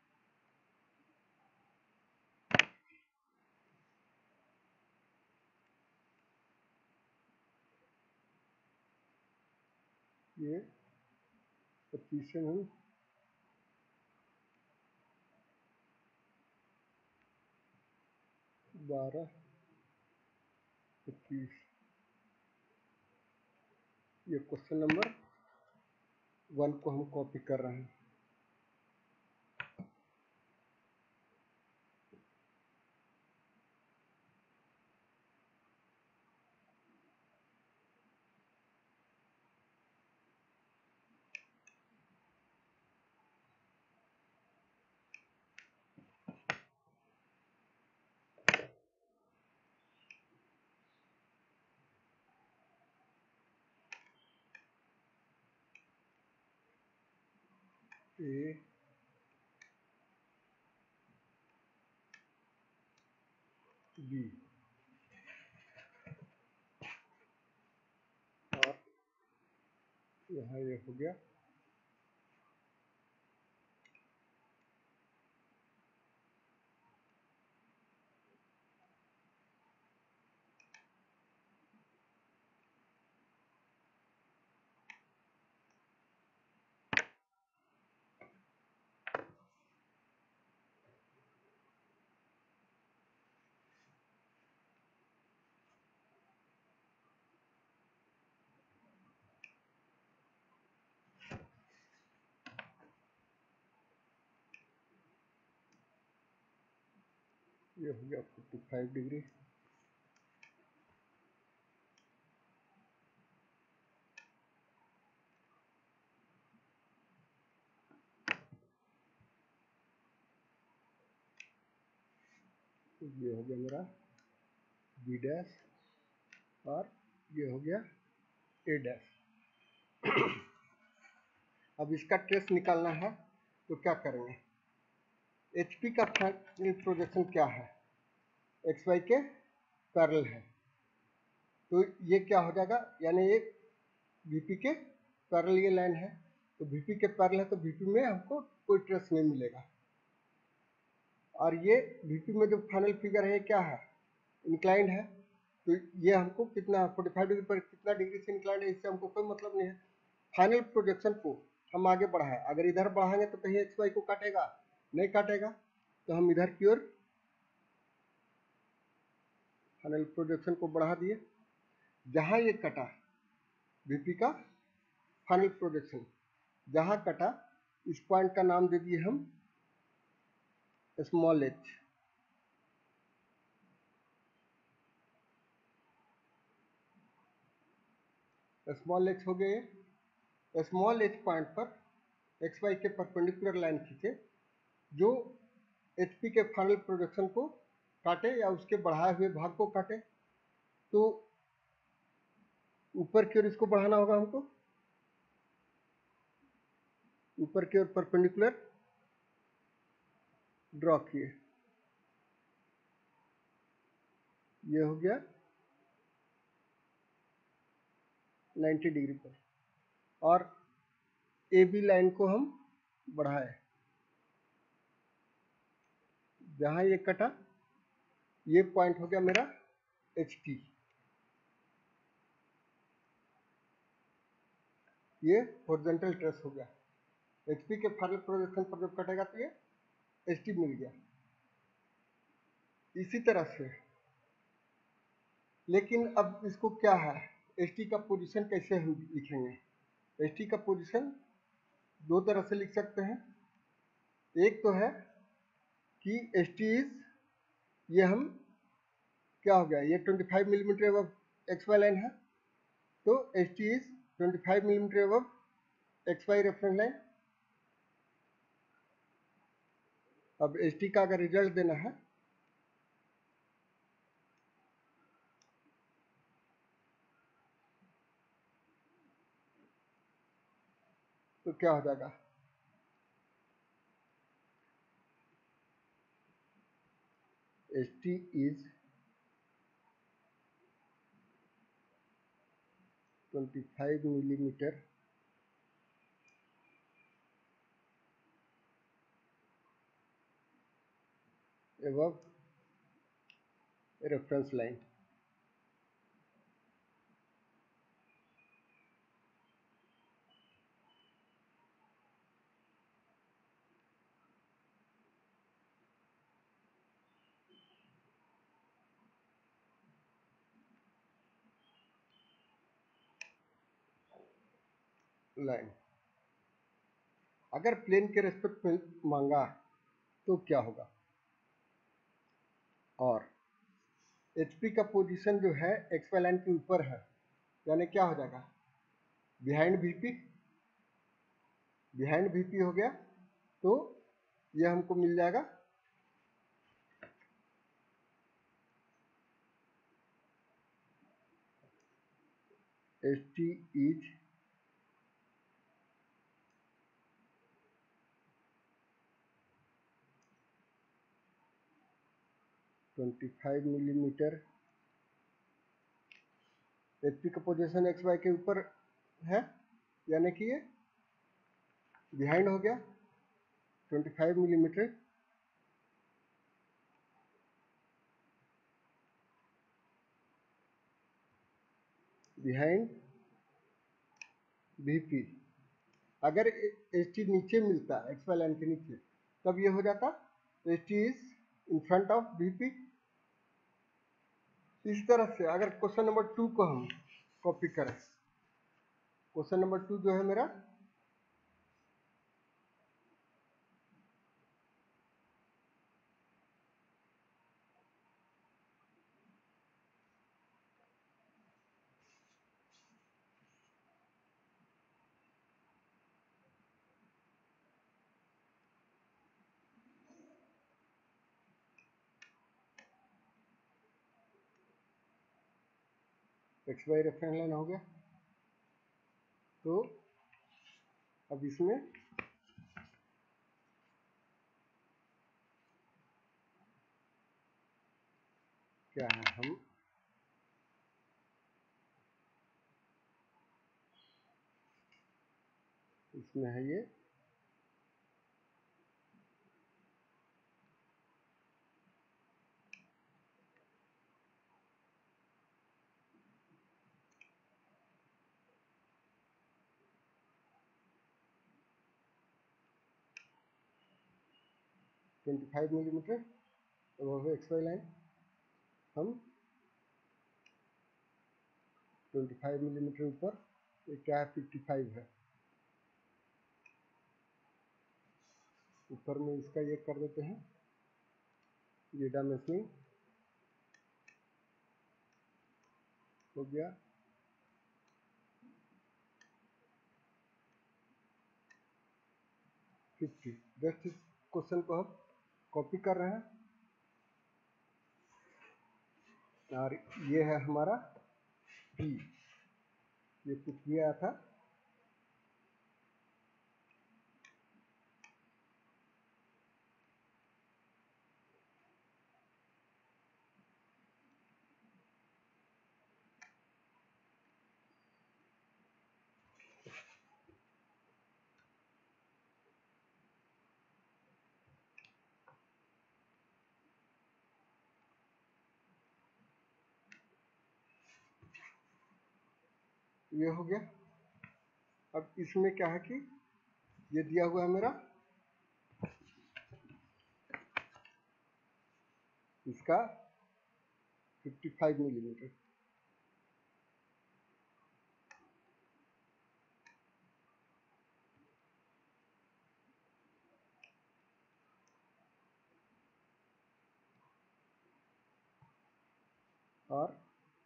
ये 25 mm 12 25। ये क्वेश्चन नंबर 1 को हम कॉपी कर रहे हैं। A B और यहाँ ये हो गया ये हो गया 55 डिग्री। ये हो गया मेरा बी डैश और ये हो गया ए डैश। अब इसका ट्रेस निकालना है तो क्या करेंगे, HP का फाइनल प्रोजेक्शन क्या है, XY के पैरेलल है, तो ये क्या हो जाएगा, यानी एक VP के पैरेलल ये लाइन है, तो VP के पैरेलल है तो VP में हमको कोई ट्रेस नहीं मिलेगा। और ये VP में जो फाइनल फिगर है क्या है, इंक्लाइंड है, तो ये हमको कितना 45 डिग्री पर कितना डिग्री से इंक्लाइंड है इससे हमको कोई मतलब नहीं है। फाइनल प्रोजेक्शन को हम आगे बढ़ाएं, अगर इधर बढ़ाएंगे तो कहीं XY को काटेगा, नहीं काटेगा, तो हम इधर की ओर फाइनल प्रोजेक्शन को बढ़ा दिए। जहां ये कटा VP का फाइनल प्रोजेक्शन, जहां कटा इस पॉइंट का नाम दे दिए हम स्मॉल h। स्मॉल h हो गए। स्मॉल h पॉइंट पर XY के परपेंडिकुलर लाइन खींचे जो HP के फाइनल प्रोजेक्शन को काटे या उसके बढ़ाए हुए भाग को काटे। तो ऊपर की ओर इसको बढ़ाना होगा हमको, ऊपर की ओर परपेंडिकुलर ड्रॉ किए, ये हो गया 90 डिग्री पर, और AB लाइन को हम बढ़ाए, जहां ये कटा ये पॉइंट हो गया मेरा HP, ये हॉरिजॉन्टल ट्रेस हो गया। HP के फाइनल प्रोजेक्शन पर जब कटेगा तो ये HT मिल गया। इसी तरह से, लेकिन अब इसको क्या है, HT का पोजीशन कैसे हम लिखेंगे, HT का पोजीशन दो तरह से लिख सकते हैं। एक तो है कि HT इज, ये हम क्या हो गया, ये 25 मिलीमीटर एबव XY लाइन है, तो HT is 25 millimetre above XY reference line. अब HT का अगर रिजल्ट देना है तो क्या हो जाएगा, HT is 25 millimetre above reference line. Line अगर प्लेन के रेस्पेक्ट में मांगा तो क्या होगा, और HP का पोजीशन जो है XY लाइन के ऊपर है, यानी क्या हो जाएगा, बिहाइंड VP, बिहाइंड VP हो गया, तो यह हमको मिल जाएगा HT इज 25 मिलीमीटर, HP का पोजीशन XY के ऊपर है, यानी कि ये बिहाइंड हो गया 25 मिलीमीटर, बिहाइंड VP। अगर HT नीचे मिलता XY लाइन के नीचे तब ये हो जाता HT is in front of VP। इस तरह से अगर क्वेश्चन नंबर 2 को हम कॉपी करें, क्वेश्चन नंबर 2 जो है मेरा, एक्स वाई रेफरेंस लाइन हो गया। तो अब इसमें क्या है, हम इसमें है ये ट्वेंटी 25 मिलीमीटर अब एक्स वाई लाइन, हम 25 मिलीमीटर ऊपर, ये क्या है 55 है, ऊपर में इसका ये कर देते हैं, ये डायमेंशनिंग हो गया। जस्ट इस क्वेश्चन को हम कॉपी कर रहे हैं, और ये है हमारा P, ये कुछ भी आया था, ये हो गया। अब इसमें क्या है कि ये दिया हुआ है मेरा इसका 55 मिलीमीटर, और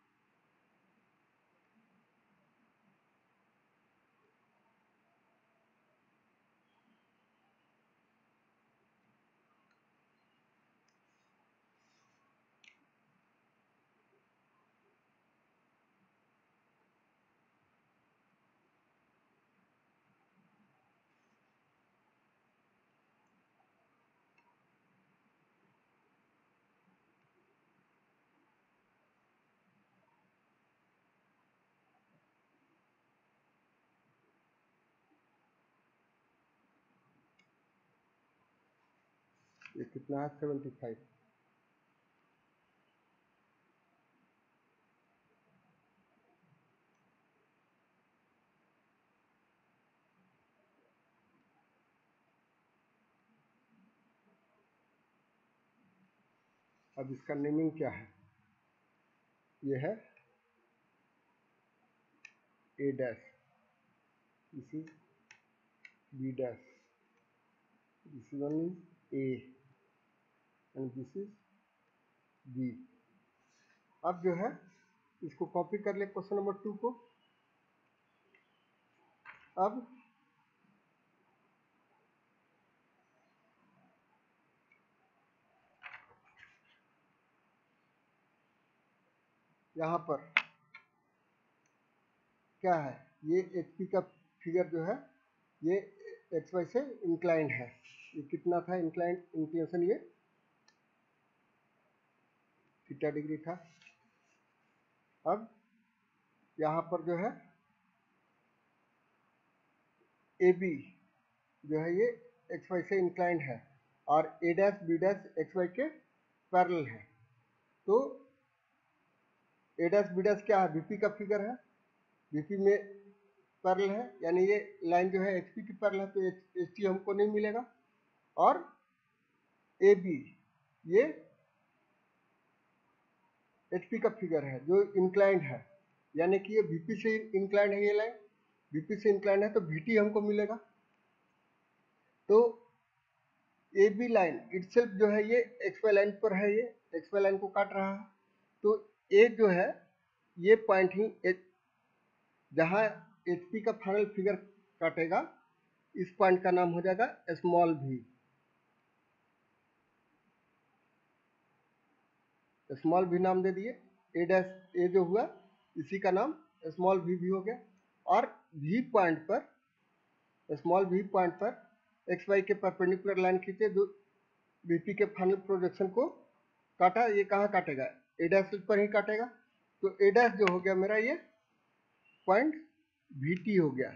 ये कितना है 75। अब इसका नेमिंग क्या है, ये है A dash, this is B dash, this one is A and this is B। अब जो है इसको कॉपी कर ले क्वेश्चन नंबर 2 को। अब यहाँ पर क्या है, ये HP का फिगर जो है ये एक्स वाई से इंक्लाइंड है, ये कितना था इंक्लाइंड, इंक्लिनेशन ये थीटा डिग्री था। अब यहाँ पर जो है AB जो है ये एक्स वाई से इंक्लाइंड है, और A dash B dash X Y के पैरेलल है। तो A डैश B डैश क्या है, VP का फिगर है, VP में पैरेलल है, यानी ये लाइन जो है HP की पैरेलल है, तो HT हमको नहीं मिलेगा। और AB ये HP का फिगर है जो इंक्लाइंड है, यानी कि ये VP से इंक्लाइंड है, ये लाइन VP से इंक्लाइंड है, तो VT हमको मिलेगा। तो AB लाइन इटसेल्फ जो है ये XY लाइन पर है, ये XY लाइन को काट रहा है। तो A जो है ये पॉइंट ही जहाँ HP का फाइनल फिगर काटेगा, इस पॉइंट का नाम हो जाएगा स्मॉल v। स्मॉल v नाम दे दिए। A डैश A जो हुआ इसी का नाम स्मॉल वी भी हो गया। और वी पॉइंट पर, स्मॉल वी पॉइंट पर एक्स वाई के परपेंडिकुलर लाइन खींचे जो बीपी के फाइनल प्रोजेक्शन को काटा। ये कहाँ काटेगा? ए डैश पर ही काटेगा। तो ए डैश जो हो गया मेरा ये पॉइंट वी टी हो गया,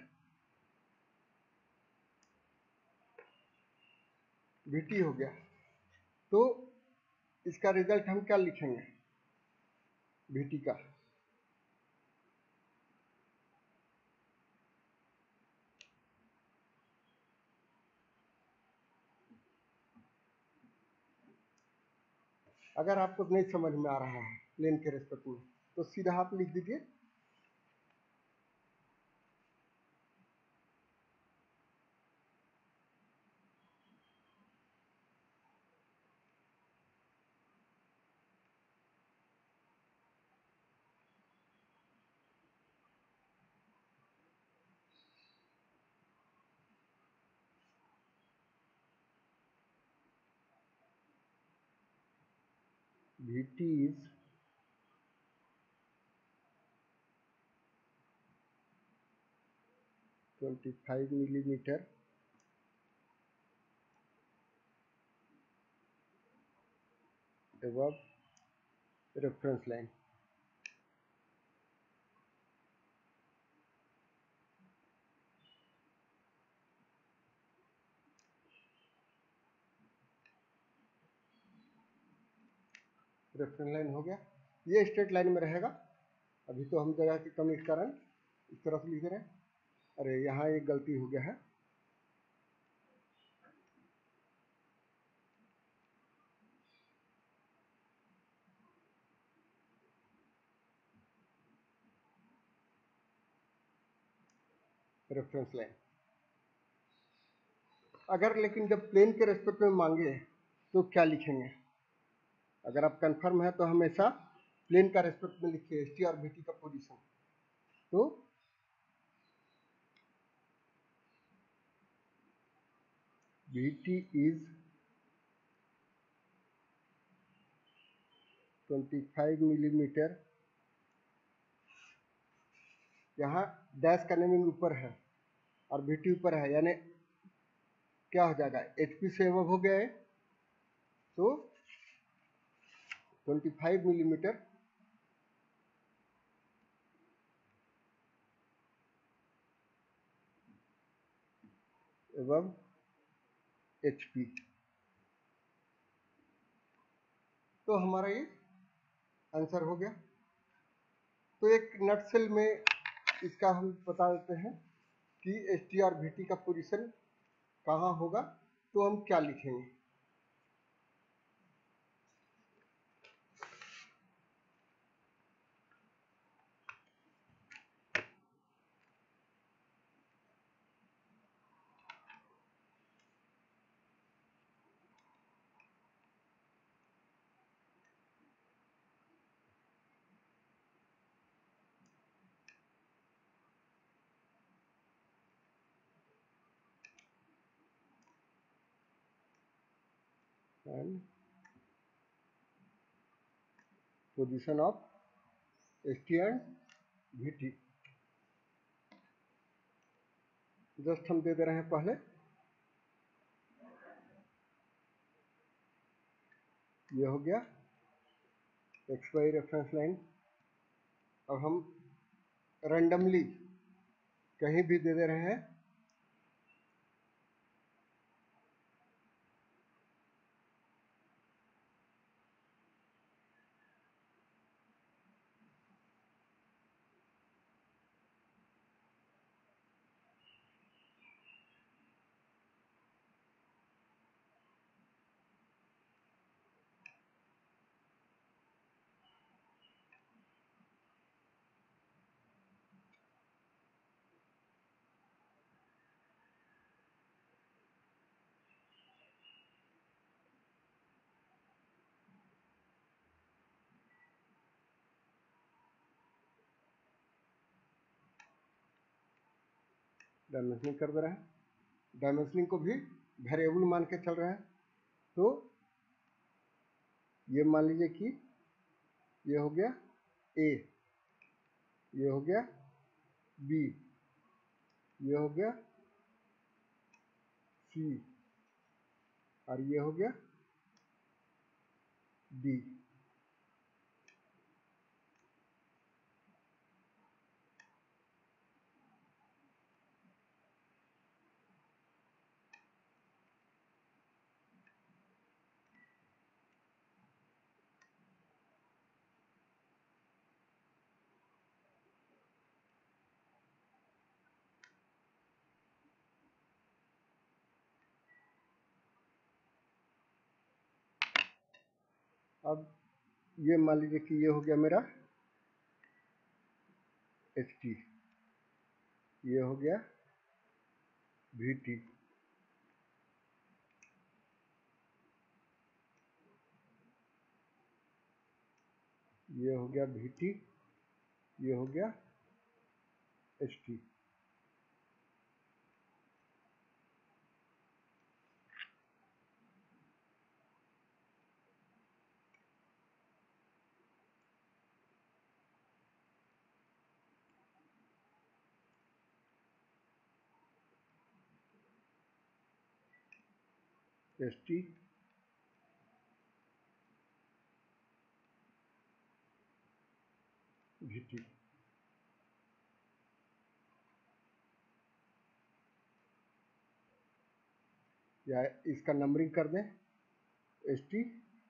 वी टी हो गया। तो इसका रिजल्ट हम क्या लिखेंगे वी टी का? अगर आपको नहीं समझ में आ रहा है प्लेन के रेस्पेक्ट में तो सीधा आप लिख दीजिए Vt is 25 millimeter above reference line। Reference line हो गया, ये स्ट्रेट लाइन में रहेगा। अभी तो हम जगह की कमी के कारण इस तरह से लिख रहे हैं। अरे यहाँ एक गलती हो गया है, रेफरेंस लाइन। अगर लेकिन जब प्लेन के रेस्पेक्ट में मांगे तो क्या लिखेंगे? अगर आप कंफर्म है तो हमेशा प्लेन का रेस्पेक्ट में लिखिए एस टी और वी टी का पोजीशन। तो वी टी इज 25 मिलीमीटर, यहाँ डैश का नेमिंग ऊपर है और वी टी ऊपर है, यानी क्या हो जाएगा? एच पी से एबव हो गया है तो 25 मिलीमीटर एबव एच पी। तो हमारा ये आंसर हो गया। तो एक नटसेल में इसका हम बता देते हैं कि एस टी और वी टी का पोजीशन कहाँ होगा, तो हम क्या लिखेंगे? And position of S T and V T just हम दे दे रहे हैं पहले। ये हो गया एक्स वाई रेफरेंस लाइन। अब हम रैंडमली कहीं भी दे दे रहे हैं। डायमेंशनिंग कर दे रहे हैं, डायमेंशनिंग को भी वेरिएबल मान के चल रहे हैं। तो ये मान लीजिए कि ये हो गया ए, ये हो गया बी, ये हो गया सी, और ये हो गया डी। अब ये मान लीजिए कि ये हो गया मेरा एच टी, ये हो गया वी टी, ये हो गया वी टी, ये हो गया H T. S T, V T, या इसका नंबरिंग कर दें, S T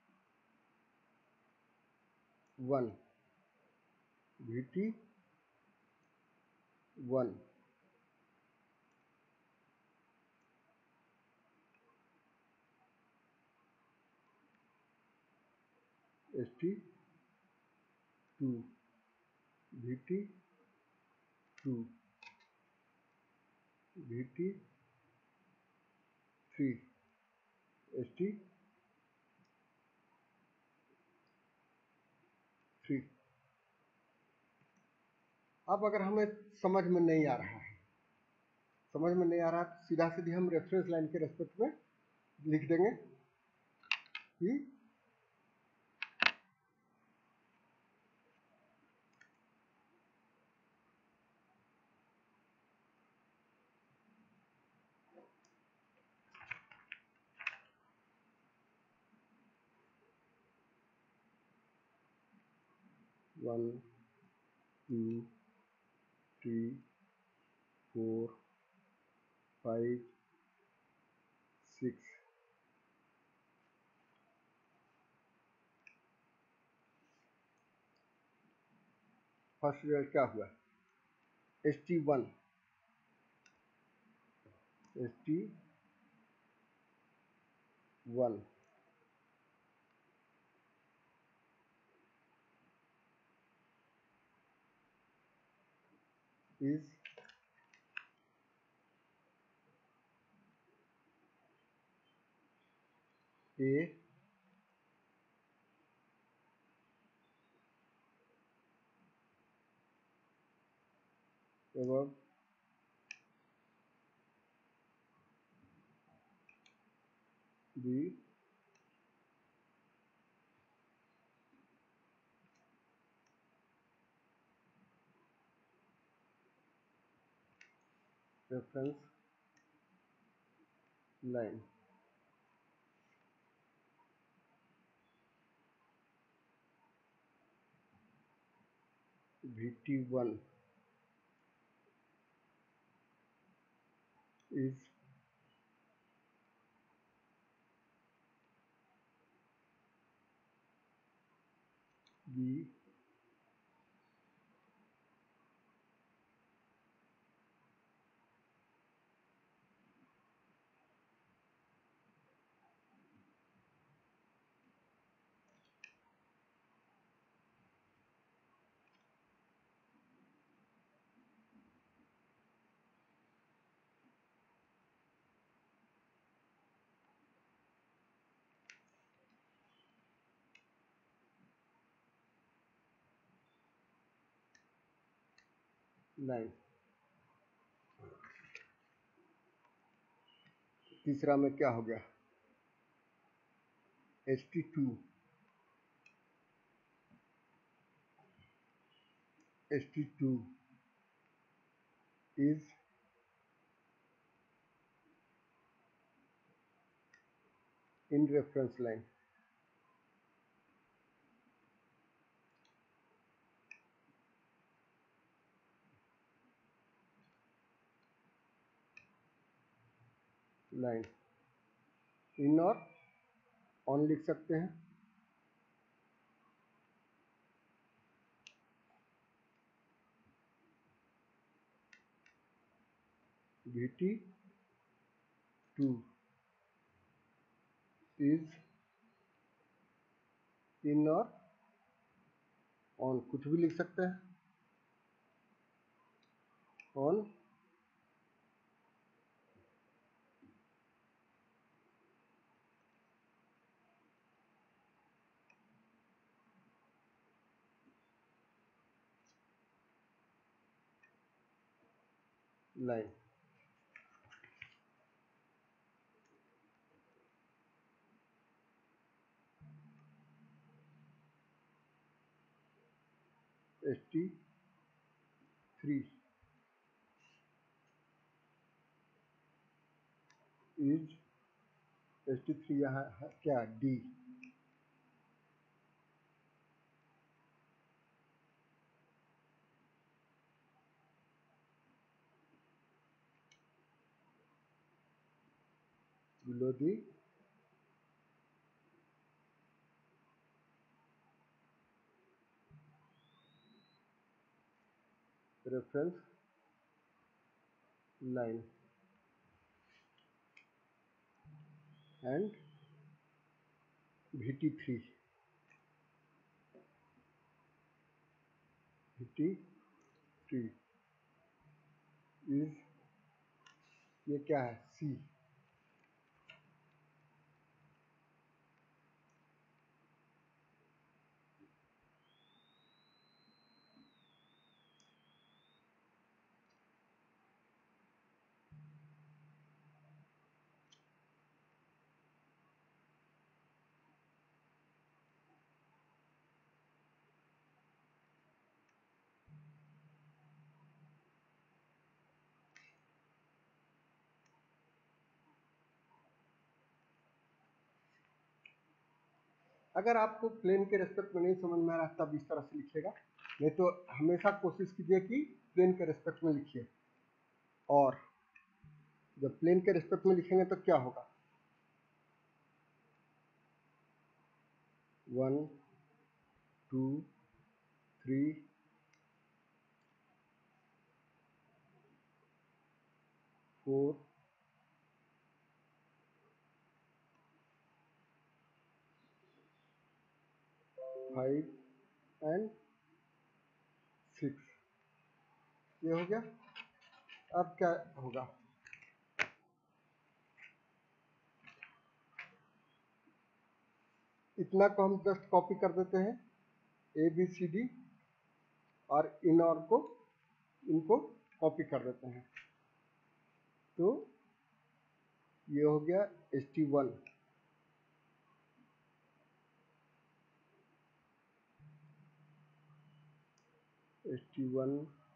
1, V T 1, S T 2, V T 2, V T 3, S T 3। अब अगर हमें समझ में नहीं आ रहा है, तो सीधा सीधी हम रेफरेंस लाइन के रेस्पेक्ट में लिख देंगे कि 1, 2, 3, 4, 5, 6। फर्स्ट रिजल्ट क्या हुआ, S T 1, S T 1 is A above the reference line। VT1 is B line. तीसरा में क्या हो गया, ST2 ST2 is in reference line. इन और ऑन लिख सकते हैं। VT2 is इन और ऑन, कुछ भी लिख सकते हैं। On line. ST3 is, ST3 यहाँ है क्या, D। below the reference line and VT3 is, ये क्या है, C। अगर आपको प्लेन के रेस्पेक्ट में नहीं समझ में आ रहा तब इस तरह से लिखिएगा, नहीं तो हमेशा कोशिश कीजिए कि प्लेन के रेस्पेक्ट में लिखिए। और जब प्लेन के रेस्पेक्ट में लिखेंगे तो क्या होगा, 1 2 3 4 5 एंड 6, ये हो गया। अब क्या होगा, इतना को हम जस्ट कॉपी कर देते हैं, ABCD और इन और को, इनको कॉपी कर देते हैं, तो ये हो गया ST1। ST1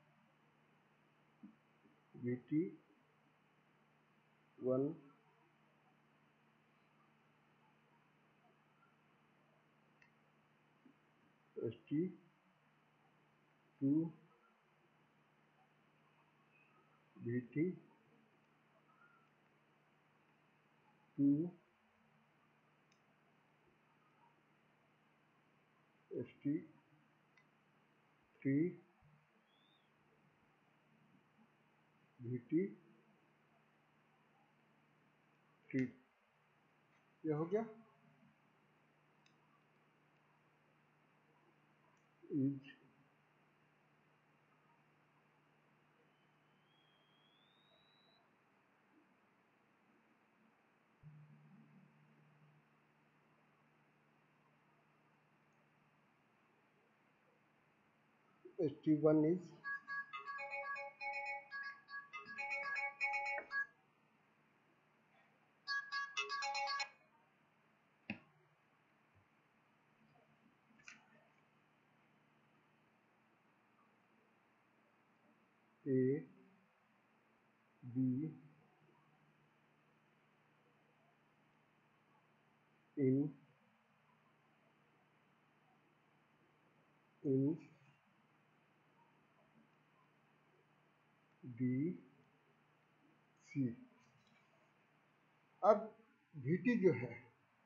VT1 ST2 VT2 ST3 VT3, ये हो गया। Is ST1 is A B in B C. अब VT जो है,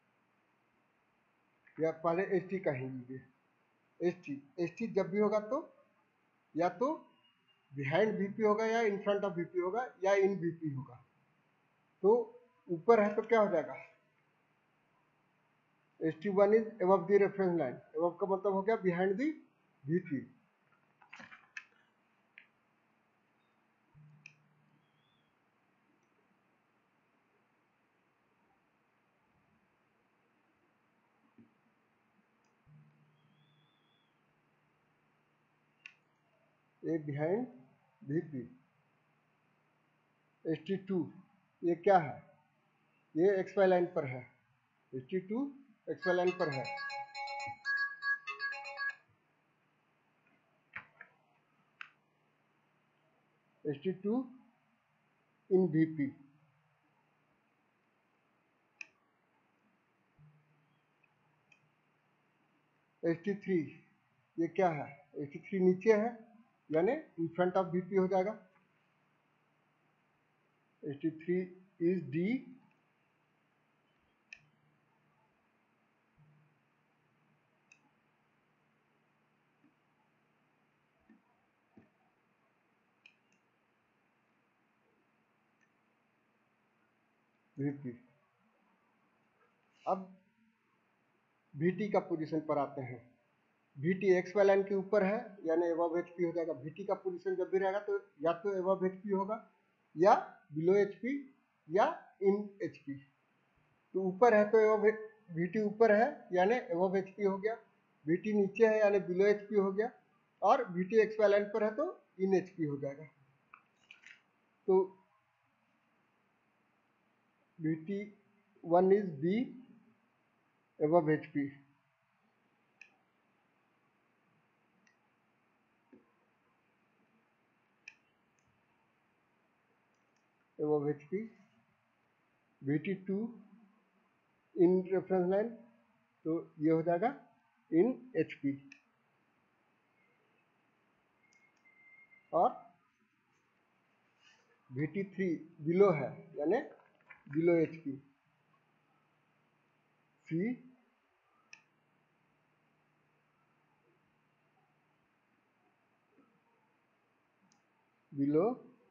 या पहले ST का ही लीजिए। ST जब भी होगा तो या तो बिहाइंड VP होगा, या इन फ्रंट ऑफ VP होगा, या इन VP होगा। तो ऊपर है तो क्या हो जाएगा, ST1 is above the reference line. Above का मतलब हो गया behind the VP। A behind VP। ST2 ये क्या है, ये XY लाइन पर है। ST2 XY लाइन पर है। ST2 इन VP। ST3 ये क्या है, ST3 नीचे है, यानी इन फ्रंट ऑफ VP हो जाएगा। ST3 is D VP। अब VT का पोजीशन पर आते हैं। VT XY लाइन के ऊपर है, यानी एबव HP हो जाएगा। VT का पोजीशन जब भी रहेगा तो या तो एबव HP होगा, या बिलो HP, या इन HP। तो ऊपर है तो एबव VT ऊपर है, यानी एबव HP हो गया। VT नीचे है, यानी बिलो HP हो गया। और VT XY लाइन पर है तो इन HP हो जाएगा। तो VT1 is B above HP। above HP। VT2 in reference line, तो ये हो जाएगा इन HP। और VT3 बिलो है, यानी below HP। C below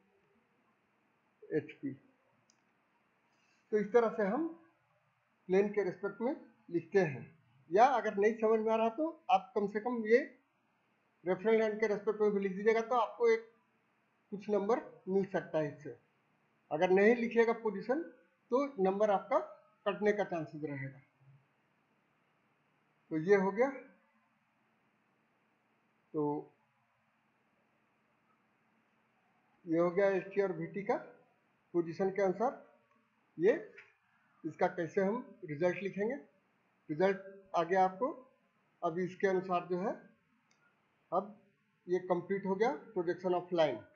HP। तो इस तरह से हम प्लेन के रिस्पेक्ट में लिखते हैं। या अगर नहीं समझ में आ रहा तो आप कम से कम ये रेफरेंस लाइन के रेस्पेक्ट में भी लिख दीजिएगा, तो आपको एक कुछ नंबर मिल सकता है इससे। अगर नहीं लिखिएगा पोजीशन तो नंबर आपका कटने का चांसेस रहेगा। तो ये हो गया। तो ये हो गया ST और VT का पोजीशन के अनुसार। ये इसका कैसे हम रिजल्ट लिखेंगे, रिजल्ट आ गया आपको। अब इसके अनुसार जो है, अब ये कंप्लीट हो गया प्रोजेक्शन ऑफ लाइन।